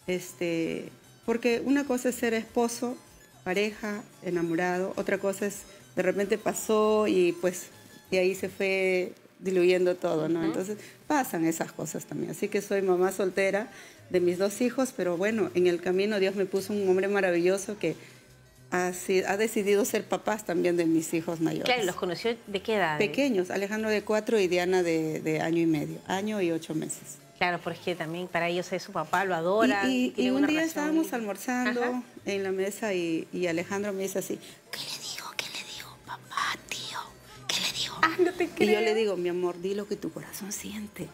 este, porque una cosa es ser esposo, pareja, enamorado, otra cosa es de repente pasó y pues y ahí se fue diluyendo todo, ¿no? Uh-huh. Entonces pasan esas cosas también. Así que soy mamá soltera de mis dos hijos, pero bueno, en el camino Dios me puso un hombre maravilloso que ha, ha decidido ser papás también de mis hijos mayores. Claro, ¿los conoció de qué edad? Pequeños, Alejandro de cuatro y Diana de, de año y medio, año y ocho meses. Claro, porque también para ellos es su papá, lo adora. Y, y, y un una día relación... estábamos almorzando Ajá. en la mesa y, y Alejandro me dice así, ¿qué le digo? ¿Qué le digo? Papá, tío, ¿qué le digo? Ah, no te creo. Y yo le digo, mi amor, di lo que tu corazón siente.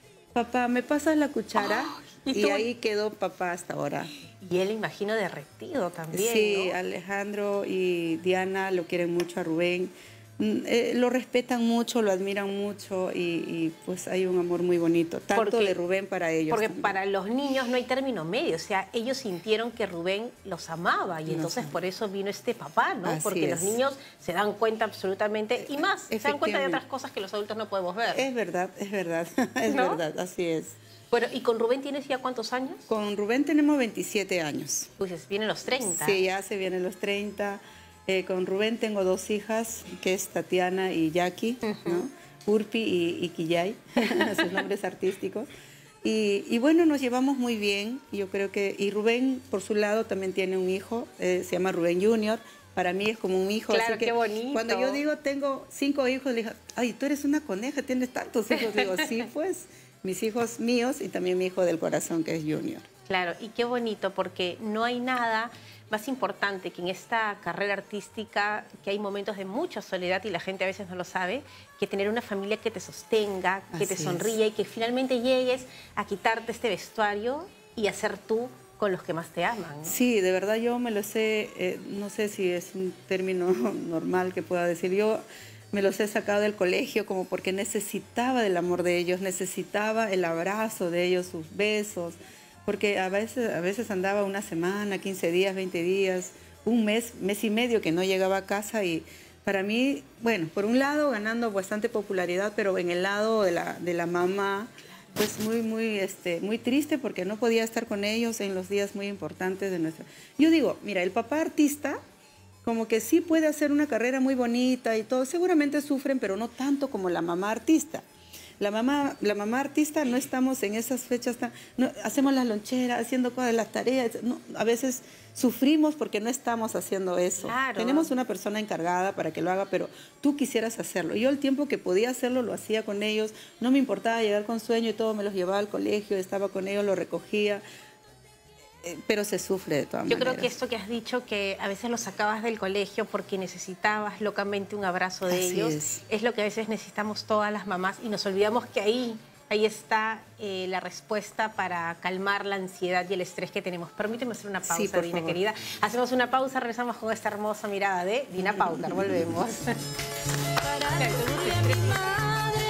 Papá, ¿me pasas la cuchara? Oh, y, y ahí quedó papá hasta ahora. Y él, imagino, derretido también, Sí, ¿no? Alejandro y Diana lo quieren mucho a Rubén. Eh, lo respetan mucho, lo admiran mucho y, y pues hay un amor muy bonito, tanto porque, de Rubén para ellos. Porque también. Para los niños no hay término medio, o sea, ellos sintieron que Rubén los amaba y no entonces sé. Por eso vino este papá, ¿no? Así porque es. Los niños se dan cuenta absolutamente, y más, se dan cuenta de otras cosas que los adultos no podemos ver. Es verdad, es verdad, es ¿no? verdad, así es. Bueno, ¿y con Rubén tienes ya cuántos años? Con Rubén tenemos veintisiete años. Pues vienen los treinta. Sí, ya se vienen los treinta. Eh, con Rubén tengo dos hijas, que es Tatiana y Jackie, uh-huh. ¿no? Urpi y, y Quillay, sus nombres artísticos. Y, y bueno, nos llevamos muy bien. Yo creo que, y Rubén, por su lado, también tiene un hijo, eh, se llama Rubén Junior. Para mí es como un hijo. Claro, así que qué bonito. Cuando yo digo tengo cinco hijos, le digo, ay, tú eres una coneja, tienes tantos hijos. Digo, sí, pues, mis hijos míos y también mi hijo del corazón, que es Junior. Claro, y qué bonito, porque no hay nada más importante que en esta carrera artística, que hay momentos de mucha soledad y la gente a veces no lo sabe, que tener una familia que te sostenga, que Así te sonríe es. Y que finalmente llegues a quitarte este vestuario y a ser tú con los que más te aman, ¿no? Sí, de verdad yo me lo sé, eh, no sé si es un término normal que pueda decir, yo me los he sacado del colegio como porque necesitaba del amor de ellos, necesitaba el abrazo de ellos, sus besos, porque a veces, a veces andaba una semana, quince días, veinte días, un mes, mes y medio que no llegaba a casa y para mí, bueno, por un lado ganando bastante popularidad, pero en el lado de la, de la mamá, pues muy, muy, este, muy triste porque no podía estar con ellos en los días muy importantes de nuestra... Yo digo, mira, el papá artista como que sí puede hacer una carrera muy bonita y todo, seguramente sufren, pero no tanto como la mamá artista. La mamá, la mamá artista no estamos en esas fechas, tan, no, hacemos las loncheras, haciendo cosas, las tareas, no, a veces sufrimos porque no estamos haciendo eso. Claro. Tenemos una persona encargada para que lo haga, pero tú quisieras hacerlo. Yo el tiempo que podía hacerlo lo hacía con ellos, no me importaba llegar con sueño y todo, me los llevaba al colegio, estaba con ellos, lo recogía. Pero se sufre de todas Yo maneras. creo que esto que has dicho, que a veces los sacabas del colegio porque necesitabas locamente un abrazo de Así ellos, es. es lo que a veces necesitamos todas las mamás y nos olvidamos que ahí, ahí está eh, la respuesta para calmar la ansiedad y el estrés que tenemos. Permíteme hacer una pausa, Sí, por Dina, favor. querida. Hacemos una pausa, regresamos con esta hermosa mirada de Dina Paucar. Volvemos. Para decirle a mi madre,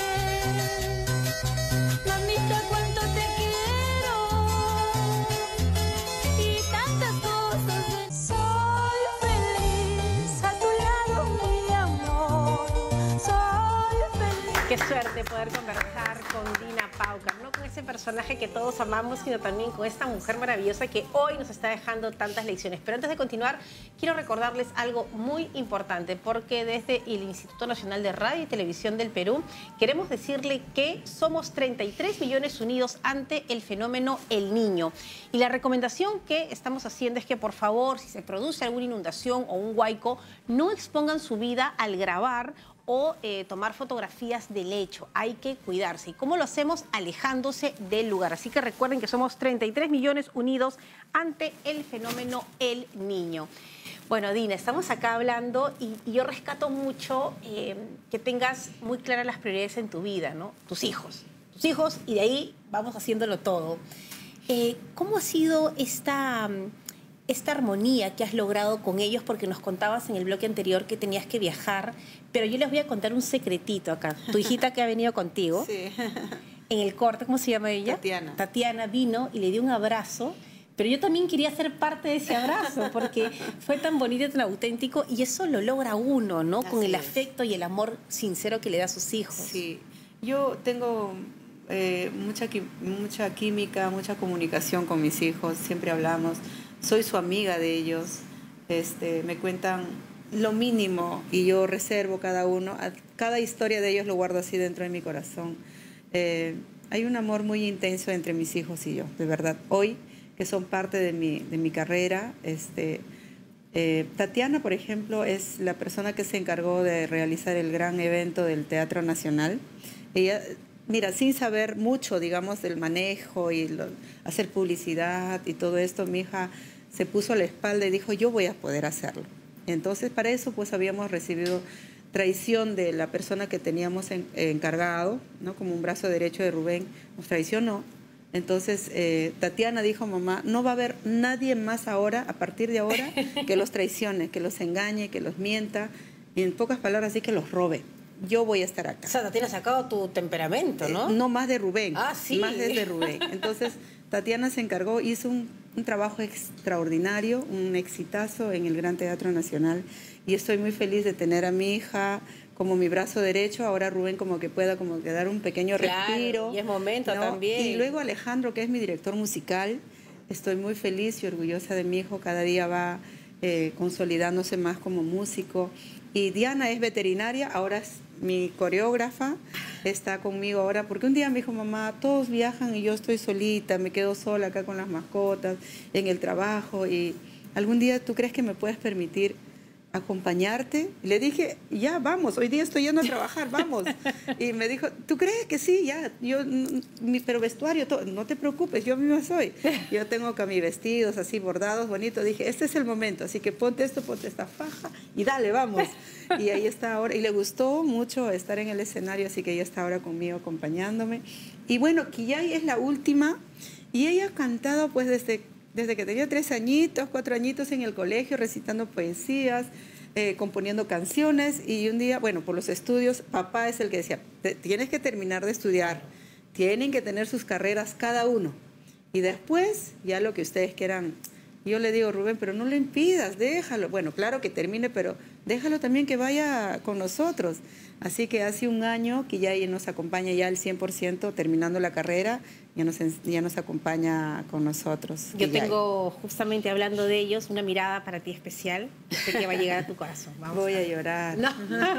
mamita, cuánto te quiero y tantas cosas. de- Soy feliz a tu lado, mi amor. Soy feliz. Qué suerte poder conversar con Dina Paucar, no con ese personaje que todos amamos, sino también con esta mujer maravillosa que hoy nos está dejando tantas lecciones. Pero antes de continuar, quiero recordarles algo muy importante, porque desde el Instituto Nacional de Radio y Televisión del Perú queremos decirle que somos treinta y tres millones unidos ante el fenómeno El Niño. Y la recomendación que estamos haciendo es que, por favor, si se produce alguna inundación o un huaico, no expongan su vida al grabar o eh, tomar fotografías del hecho. Hay que cuidarse. ¿Y cómo lo hacemos? Alejándose del lugar. Así que recuerden que somos treinta y tres millones unidos ante el fenómeno El Niño. Bueno, Dina, estamos acá hablando y, y yo rescato mucho eh, que tengas muy claras las prioridades en tu vida, ¿no? Tus hijos. Tus hijos y de ahí vamos haciéndolo todo. Eh, ¿Cómo ha sido esta... esta armonía que has logrado con ellos, porque nos contabas en el bloque anterior que tenías que viajar, pero yo les voy a contar un secretito acá. Tu hijita que ha venido contigo, Sí. en el corte, ¿cómo se llama ella? Tatiana. Tatiana vino y le dio un abrazo, pero yo también quería ser parte de ese abrazo, porque fue tan bonito y tan auténtico, y eso lo logra uno, ¿no? Con Así el es. afecto y el amor sincero que le da a sus hijos. Sí, yo tengo eh, mucha, qui- mucha química, mucha comunicación con mis hijos, siempre hablamos, soy su amiga de ellos, este, me cuentan lo mínimo y yo reservo cada uno, a- cada historia de ellos lo guardo así dentro de mi corazón. Eh, hay un amor muy intenso entre mis hijos y yo, de verdad. Hoy, que son parte de mi, de mi carrera, este, Eh, Tatiana, por ejemplo, es la persona que se encargó de realizar el gran evento del Teatro Nacional. Ella, mira, sin saber mucho, digamos, del manejo y lo- hacer publicidad y todo esto, mi hija se puso a la espalda y dijo, yo voy a poder hacerlo. Entonces, para eso, pues, habíamos recibido traición de la persona que teníamos en- encargado, ¿no? Como un brazo derecho de Rubén, nos traicionó. Entonces, eh, Tatiana dijo, mamá, no va a haber nadie más ahora, a partir de ahora, que los traicione, que los engañe, que los mienta, y en pocas palabras, así que los robe. Yo voy a estar acá. O sea, Tatiana ha sacado tu temperamento, ¿no? Eh, no más de Rubén. Ah, sí. Más desde Rubén. Entonces, Tatiana se encargó, hizo un, un trabajo extraordinario, un exitazo en el Gran Teatro Nacional, y estoy muy feliz de tener a mi hija como mi brazo derecho, ahora Rubén como que pueda como que dar un pequeño Claro, respiro. y es momento también. Y luego Alejandro, que es mi director musical, estoy muy feliz y orgullosa de mi hijo, cada día va eh, consolidándose más como músico. Y Diana es veterinaria, ahora es mi coreógrafa, está conmigo ahora, porque un día me dijo, mamá, todos viajan y yo estoy solita, me quedo sola acá con las mascotas, en el trabajo, y algún día tú crees que me puedes permitir acompañarte. Y le dije, ya, vamos, hoy día estoy yendo a trabajar, vamos. Y me dijo, ¿tú crees que sí? Ya, yo, mm, mi, pero vestuario, todo, no te preocupes, yo misma soy. Yo tengo acá mis vestidos así bordados, bonitos. Dije, este es el momento, así que ponte esto, ponte esta faja y dale, vamos. Y ahí está ahora. Y le gustó mucho estar en el escenario, así que ella está ahora conmigo acompañándome. Y bueno, Quillay es la última y ella ha cantado pues desde Desde que tenía tres añitos, cuatro añitos en el colegio, recitando poesías, eh, componiendo canciones. Y un día, bueno, por los estudios, papá es el que decía, tienes que terminar de estudiar, tienen que tener sus carreras cada uno. Y después, ya lo que ustedes quieran. Yo le digo, Rubén, pero no le impidas, déjalo. Bueno, claro que termine, pero déjalo también que vaya con nosotros. Así que hace un año que ya ella nos acompaña ya al cien por ciento, terminando la carrera, ya nos, ya nos acompaña con nosotros. Yo Quillay. tengo, justamente hablando de ellos, una mirada para ti especial. Sé que va a llegar a tu corazón. Vamos Voy a llorar. No.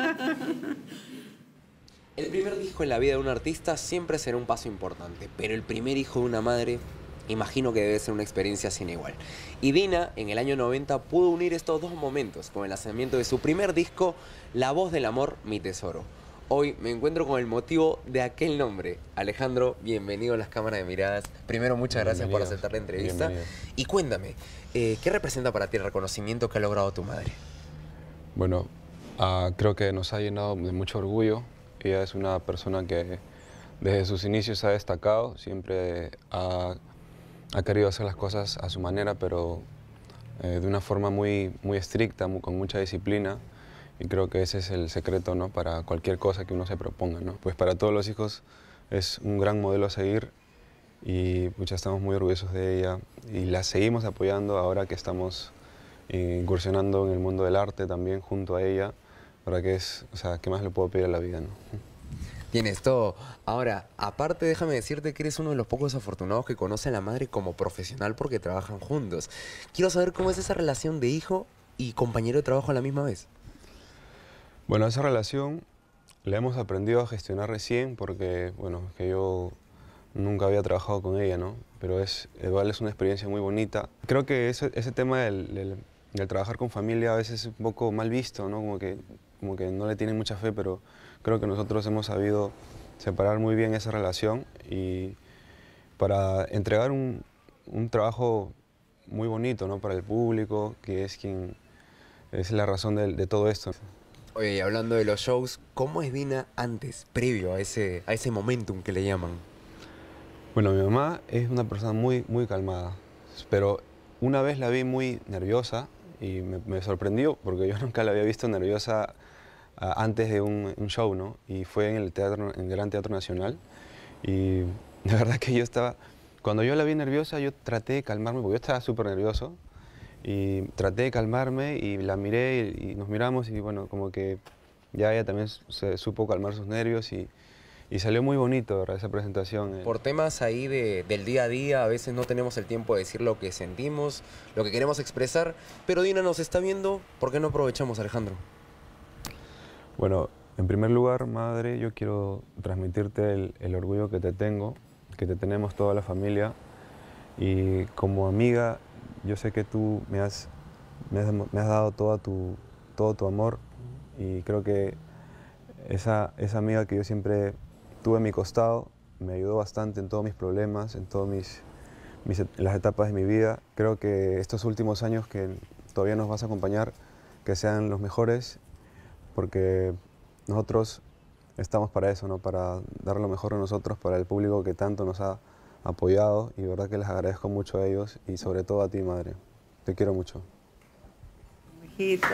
El primer disco en la vida de un artista siempre será un paso importante, pero el primer hijo de una madre, imagino que debe ser una experiencia sin igual. Y Dina, en el año noventa, pudo unir estos dos momentos con el lanzamiento de su primer disco, La Voz del Amor, Mi Tesoro. Hoy me encuentro con el motivo de aquel nombre. Alejandro, bienvenido a las cámaras de miradas. Primero, muchas gracias por aceptar la entrevista. Bienvenido. Y cuéntame, eh, ¿qué representa para ti el reconocimiento que ha logrado tu madre? Bueno, ah, creo que nos ha llenado de mucho orgullo. Ella es una persona que desde sus inicios ha destacado, siempre ha, ha querido hacer las cosas a su manera, pero eh, de una forma muy, muy estricta, muy- con mucha disciplina. Y creo que ese es el secreto, ¿no?, para cualquier cosa que uno se proponga, ¿no? Pues para todos los hijos es un gran modelo a seguir y pues, ya estamos muy orgullosos de ella y la seguimos apoyando ahora que estamos eh, incursionando en el mundo del arte también junto a ella. Para que es, o sea, ¿qué más le puedo pedir a la vida, no? Tienes todo. Ahora, aparte, déjame decirte que eres uno de los pocos afortunados que conoce a la madre como profesional porque trabajan juntos. Quiero saber cómo es esa relación de hijo y compañero de trabajo a la misma vez. Bueno, esa relación la hemos aprendido a gestionar recién porque, bueno, que yo nunca había trabajado con ella, ¿no? Pero es, igual es una experiencia muy bonita. Creo que ese, ese tema del, del, del trabajar con familia a veces es un poco mal visto, ¿no? Como que, como que no le tienen mucha fe, pero creo que nosotros hemos sabido separar muy bien esa relación y para entregar un, un trabajo muy bonito, ¿no?, para el público, que es quien es la razón de, de todo esto. Oye, y hablando de los shows, ¿cómo es Dina antes, previo a ese, a ese momentum que le llaman? Bueno, mi mamá es una persona muy, muy calmada, pero una vez la vi muy nerviosa y me, me sorprendió porque yo nunca la había visto nerviosa uh, antes de un, un show, ¿no? Y fue en el, teatro, en el Gran Teatro Nacional. Y de verdad que yo estaba... Cuando yo la vi nerviosa, yo traté de calmarme, porque yo estaba súper nervioso. Y traté de calmarme y la miré y, y nos miramos y bueno, como que ya ella también se supo calmar sus nervios y, y salió muy bonito, ¿verdad? Esa presentación. Por temas ahí de, del día a día, a veces no tenemos el tiempo de decir lo que sentimos, lo que queremos expresar, pero Dina nos está viendo, ¿por qué no aprovechamos, Alejandro? Bueno, en primer lugar, madre, yo quiero transmitirte el, el orgullo que te tengo, que te tenemos toda la familia, y como amiga, yo sé que tú me has, me has, me has dado toda tu, todo tu amor, y creo que esa, esa amiga que yo siempre tuve a mi costado me ayudó bastante en todos mis problemas, en todas mis, mis, las etapas de mi vida. Creo que estos últimos años que todavía nos vas a acompañar, que sean los mejores, porque nosotros estamos para eso, ¿no? Para dar lo mejor de nosotros, para el público que tanto nos ha apoyado, y de verdad que les agradezco mucho a ellos y sobre todo a ti, madre. Te quiero mucho. Hijito.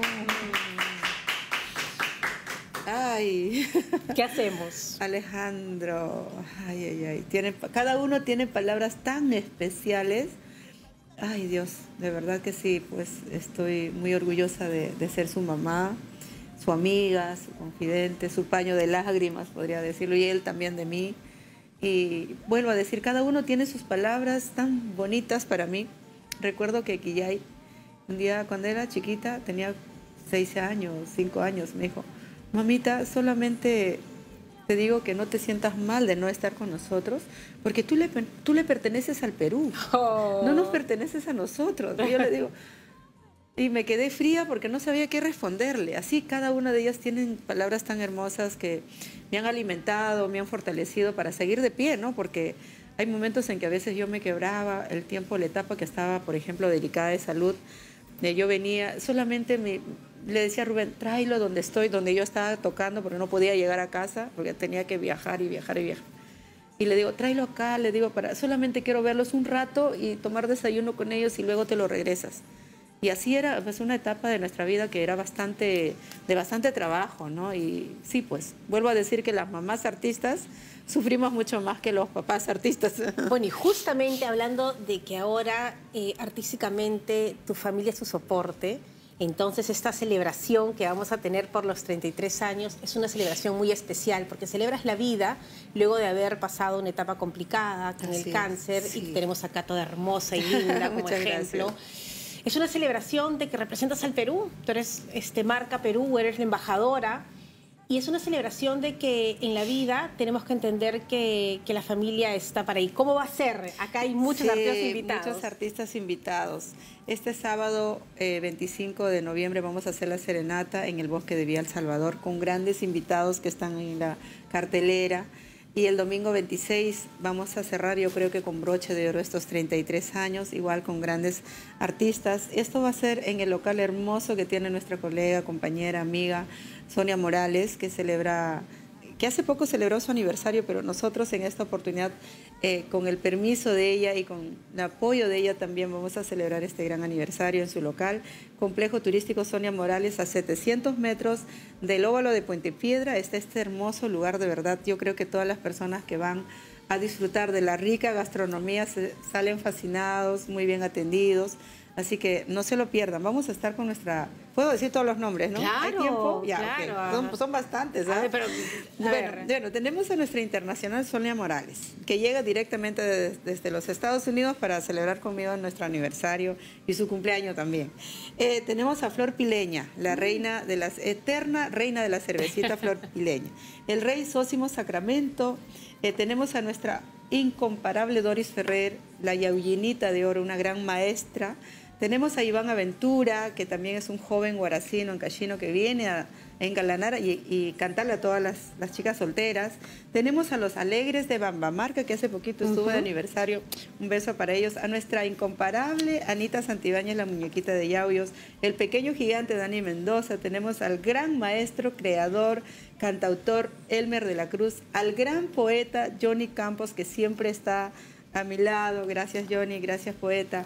Ay. ¿Qué hacemos? Alejandro, ay, ay, ay. Tiene, cada uno tiene palabras tan especiales. Ay, Dios, de verdad que sí, pues estoy muy orgullosa de, de ser su mamá, su amiga, su confidente, su paño de lágrimas, podría decirlo, y él también de mí. Y vuelvo a decir, cada uno tiene sus palabras tan bonitas para mí. Recuerdo que Quillay, un día cuando era chiquita, tenía seis años, cinco años, me dijo: mamita, solamente te digo que no te sientas mal de no estar con nosotros, porque tú le, tú le perteneces al Perú, oh. no nos perteneces a nosotros. Y yo le digo, y me quedé fría porque no sabía qué responderle. Así cada una de ellas tienen palabras tan hermosas que me han alimentado, me han fortalecido para seguir de pie, ¿no? Porque hay momentos en que a veces yo me quebraba, el tiempo, la etapa que estaba, por ejemplo, delicada de salud, de yo venía, solamente me... le decía a Rubén, tráelo donde estoy, donde yo estaba tocando, porque no podía llegar a casa, porque tenía que viajar y viajar y viajar. Y le digo, tráelo acá, le digo, para solamente quiero verlos un rato y tomar desayuno con ellos y luego te lo regresas. Y así era pues, una etapa de nuestra vida que era bastante, de bastante trabajo, ¿no? Y sí, pues, vuelvo a decir que las mamás artistas sufrimos mucho más que los papás artistas. Bueno, y justamente hablando de que ahora eh, artísticamente tu familia es tu soporte, entonces esta celebración que vamos a tener por los treinta y tres años es una celebración muy especial porque celebras la vida luego de haber pasado una etapa complicada con el cáncer, sí. Y tenemos acá toda hermosa y linda como ejemplo. Gracias. Es una celebración de que representas al Perú, tú eres este, marca Perú, eres la embajadora. Y es una celebración de que en la vida tenemos que entender que, que la familia está para ahí. ¿Cómo va a ser? Acá hay muchos sí, artistas invitados. muchos artistas invitados. Este sábado eh, veinticinco de noviembre vamos a hacer la serenata en el Bosque de Villa El Salvador con grandes invitados que están en la cartelera. Y el domingo veintiséis vamos a cerrar, yo creo que con broche de oro, estos treinta y tres años, igual con grandes artistas. Esto va a ser en el local hermoso que tiene nuestra colega, compañera, amiga, Sonia Morales, que celebra, que hace poco celebró su aniversario, pero nosotros en esta oportunidad, eh, con el permiso de ella y con el apoyo de ella también vamos a celebrar este gran aniversario en su local, Complejo Turístico Sonia Morales, a setecientos metros del óvalo de Puente Piedra. Está este hermoso lugar, de verdad. Yo creo que todas las personas que van a disfrutar de la rica gastronomía se salen fascinados, muy bien atendidos. Así que no se lo pierdan. Vamos a estar con nuestra... Puedo decir todos los nombres, ¿no? Claro, ¿Hay tiempo? Ya, claro. Okay. Son, son bastantes, ¿sabes? Pero, bueno, bueno, tenemos a nuestra internacional Sonia Morales, que llega directamente de, desde los Estados Unidos para celebrar conmigo nuestro aniversario y su cumpleaños también. Eh, tenemos a Flor Pileña, la reina de las... eterna reina de la cervecita, Flor Pileña. El rey Sósimo Sacramento. Eh, tenemos a nuestra incomparable Doris Ferrer, la yaullinita de oro, una gran maestra. Tenemos a Iván Aventura, que también es un joven guaracino, encachino, que viene a engalanar y, y cantarle a todas las, las chicas solteras. Tenemos a los Alegres de Bambamarca, que hace poquito estuvo uh-huh. de aniversario. Un beso para ellos. A nuestra incomparable Anita Santibáñez, la muñequita de Yauyos. El pequeño gigante Dani Mendoza. Tenemos al gran maestro, creador, cantautor Elmer de la Cruz. Al gran poeta Johnny Campos, que siempre está a mi lado. Gracias, Johnny. Gracias, poeta.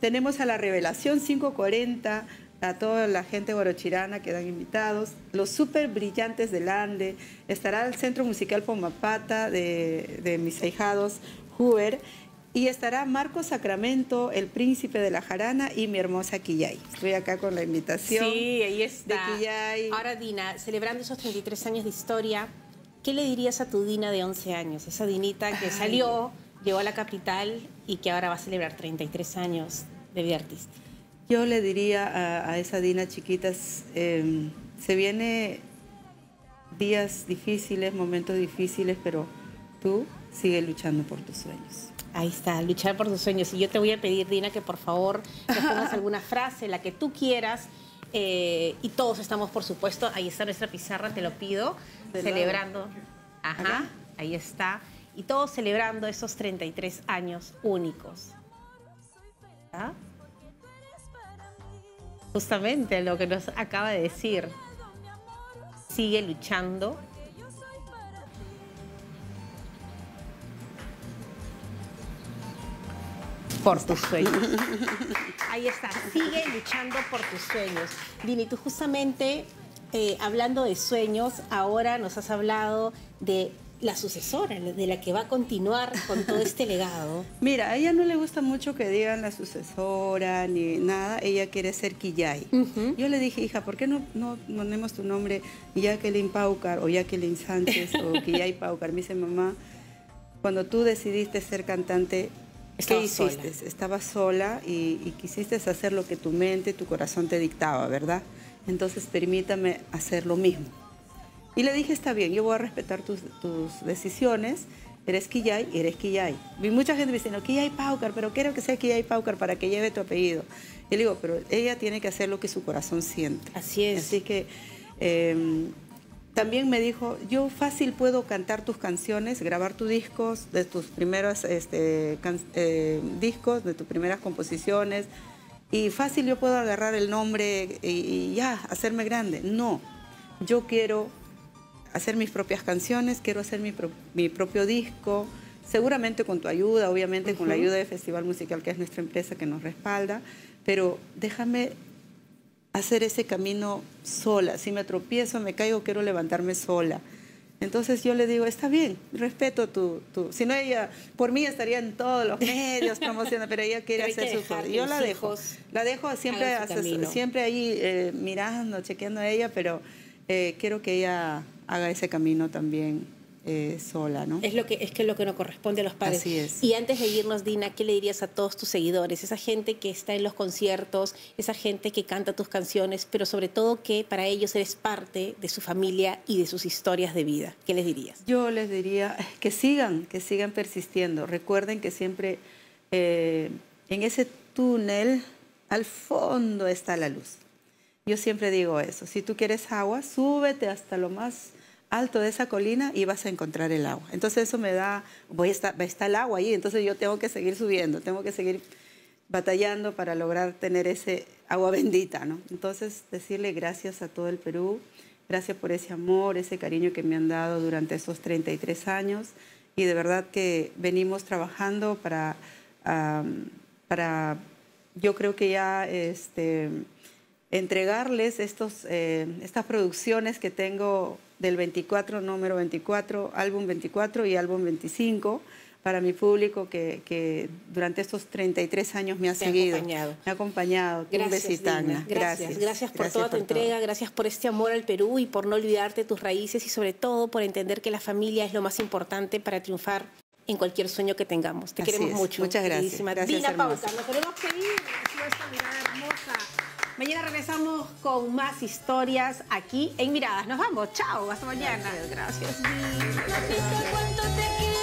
Tenemos a la Revelación cinco cuarenta, a toda la gente guarochirana que dan invitados, los súper brillantes del Ande, estará el Centro Musical Pomapata de, de mis ahijados Huber, y estará Marco Sacramento, el príncipe de la jarana, y mi hermosa Quillay. Estoy acá con la invitación. Sí, ahí está. De Quillay. Ahora, Dina, celebrando esos treinta y tres años de historia, ¿qué le dirías a tu Dina de once años? Esa Dinita que Ay. salió, llegó a la capital y que ahora va a celebrar treinta y tres años de vida artística. Yo le diría a, a esa Dina chiquitas, eh, se viene días difíciles, momentos difíciles, pero tú sigue luchando por tus sueños. Ahí está, luchar por tus sueños. Y yo te voy a pedir, Dina, que por favor nos pongas alguna frase, la que tú quieras. Eh, y todos estamos, por supuesto, ahí está nuestra pizarra, te lo pido, De celebrando. Ajá, ¿Acá? ahí está. Y todos celebrando esos treinta y tres años únicos. ¿Ah? Justamente lo que nos acaba de decir. Sigue luchando. Por tus sueños. Ahí está, sigue luchando por tus sueños. Dini, tú justamente, eh, hablando de sueños, ahora nos has hablado de la sucesora, de la que va a continuar con todo este legado. Mira, a ella no le gusta mucho que digan la sucesora ni nada, ella quiere ser Quillay. Uh-huh. Yo le dije, hija, ¿por qué no, no ponemos tu nombre Jacqueline Paucar o Jacqueline Sánchez o Quillay Paucar? Me dice, mamá, cuando tú decidiste ser cantante, ¿qué Estaba hiciste? sola. Estabas sola y, y quisiste hacer lo que tu mente, tu corazón te dictaba, ¿verdad? Entonces permítame hacer lo mismo. Y le dije, está bien, yo voy a respetar tus, tus decisiones, eres Quillay, eres Quillay. Y mucha gente me dice, no, Quillay Paucar, pero quiero que sea Quillay Paucar para que lleve tu apellido. Y le digo, pero ella tiene que hacer lo que su corazón siente. Así es. Así que eh, también me dijo, yo fácil puedo cantar tus canciones, grabar tus discos, de tus primeros este, can, eh, discos, de tus primeras composiciones, y fácil yo puedo agarrar el nombre y, y ya, hacerme grande. No, yo quiero hacer mis propias canciones, quiero hacer mi, pro, mi propio disco, seguramente con tu ayuda, obviamente uh-huh. con la ayuda de Festival Musical, que es nuestra empresa que nos respalda, pero déjame hacer ese camino sola. Si me tropiezo, me caigo, quiero levantarme sola. Entonces yo le digo, está bien, respeto tu... tu si no, ella, por mí estaría en todos los medios promocionando, pero ella quiere pero hacer su... Yo la dejo, la dejo siempre, hace, siempre ahí eh, mirando, chequeando a ella, pero eh, quiero que ella haga ese camino también eh, sola, ¿no? Es lo que es que lo que nos corresponde a los padres. Así es. Y antes de irnos, Dina, ¿qué le dirías a todos tus seguidores? Esa gente que está en los conciertos, esa gente que canta tus canciones, pero sobre todo que para ellos eres parte de su familia y de sus historias de vida. ¿Qué les dirías? Yo les diría que sigan, que sigan persistiendo. Recuerden que siempre eh, en ese túnel, al fondo está la luz. Yo siempre digo eso. Si tú quieres agua, súbete hasta lo más alto de esa colina y vas a encontrar el agua. Entonces eso me da, voy a estar, está el agua ahí, entonces yo tengo que seguir subiendo, tengo que seguir batallando para lograr tener ese agua bendita, ¿no? Entonces decirle gracias a todo el Perú, gracias por ese amor, ese cariño que me han dado durante esos treinta y tres años, y de verdad que venimos trabajando para, um, para yo creo que ya este, entregarles estos, eh, estas producciones que tengo del veinticuatro, número veinticuatro, álbum veinticuatro y álbum veinticinco, para mi público que, que durante estos treinta y tres años me ha Te seguido. Ha acompañado. Me ha acompañado. Gracias, Un besito, Ana. Dina. Gracias, gracias, gracias por Gracias toda por tu entrega, todo. gracias por este amor al Perú y por no olvidarte tus raíces y sobre todo por entender que la familia es lo más importante para triunfar en cualquier sueño que tengamos. Te Así queremos es. mucho. Muchas gracias. queridísima Gracias, Dina hermosa. Paucar. Nos tenemos que ir. Ha sido esta mirada hermosa. Mañana regresamos con más historias aquí en Miradas. Nos vamos. Chao. Hasta mañana. Gracias. No sé cuánto te quiero.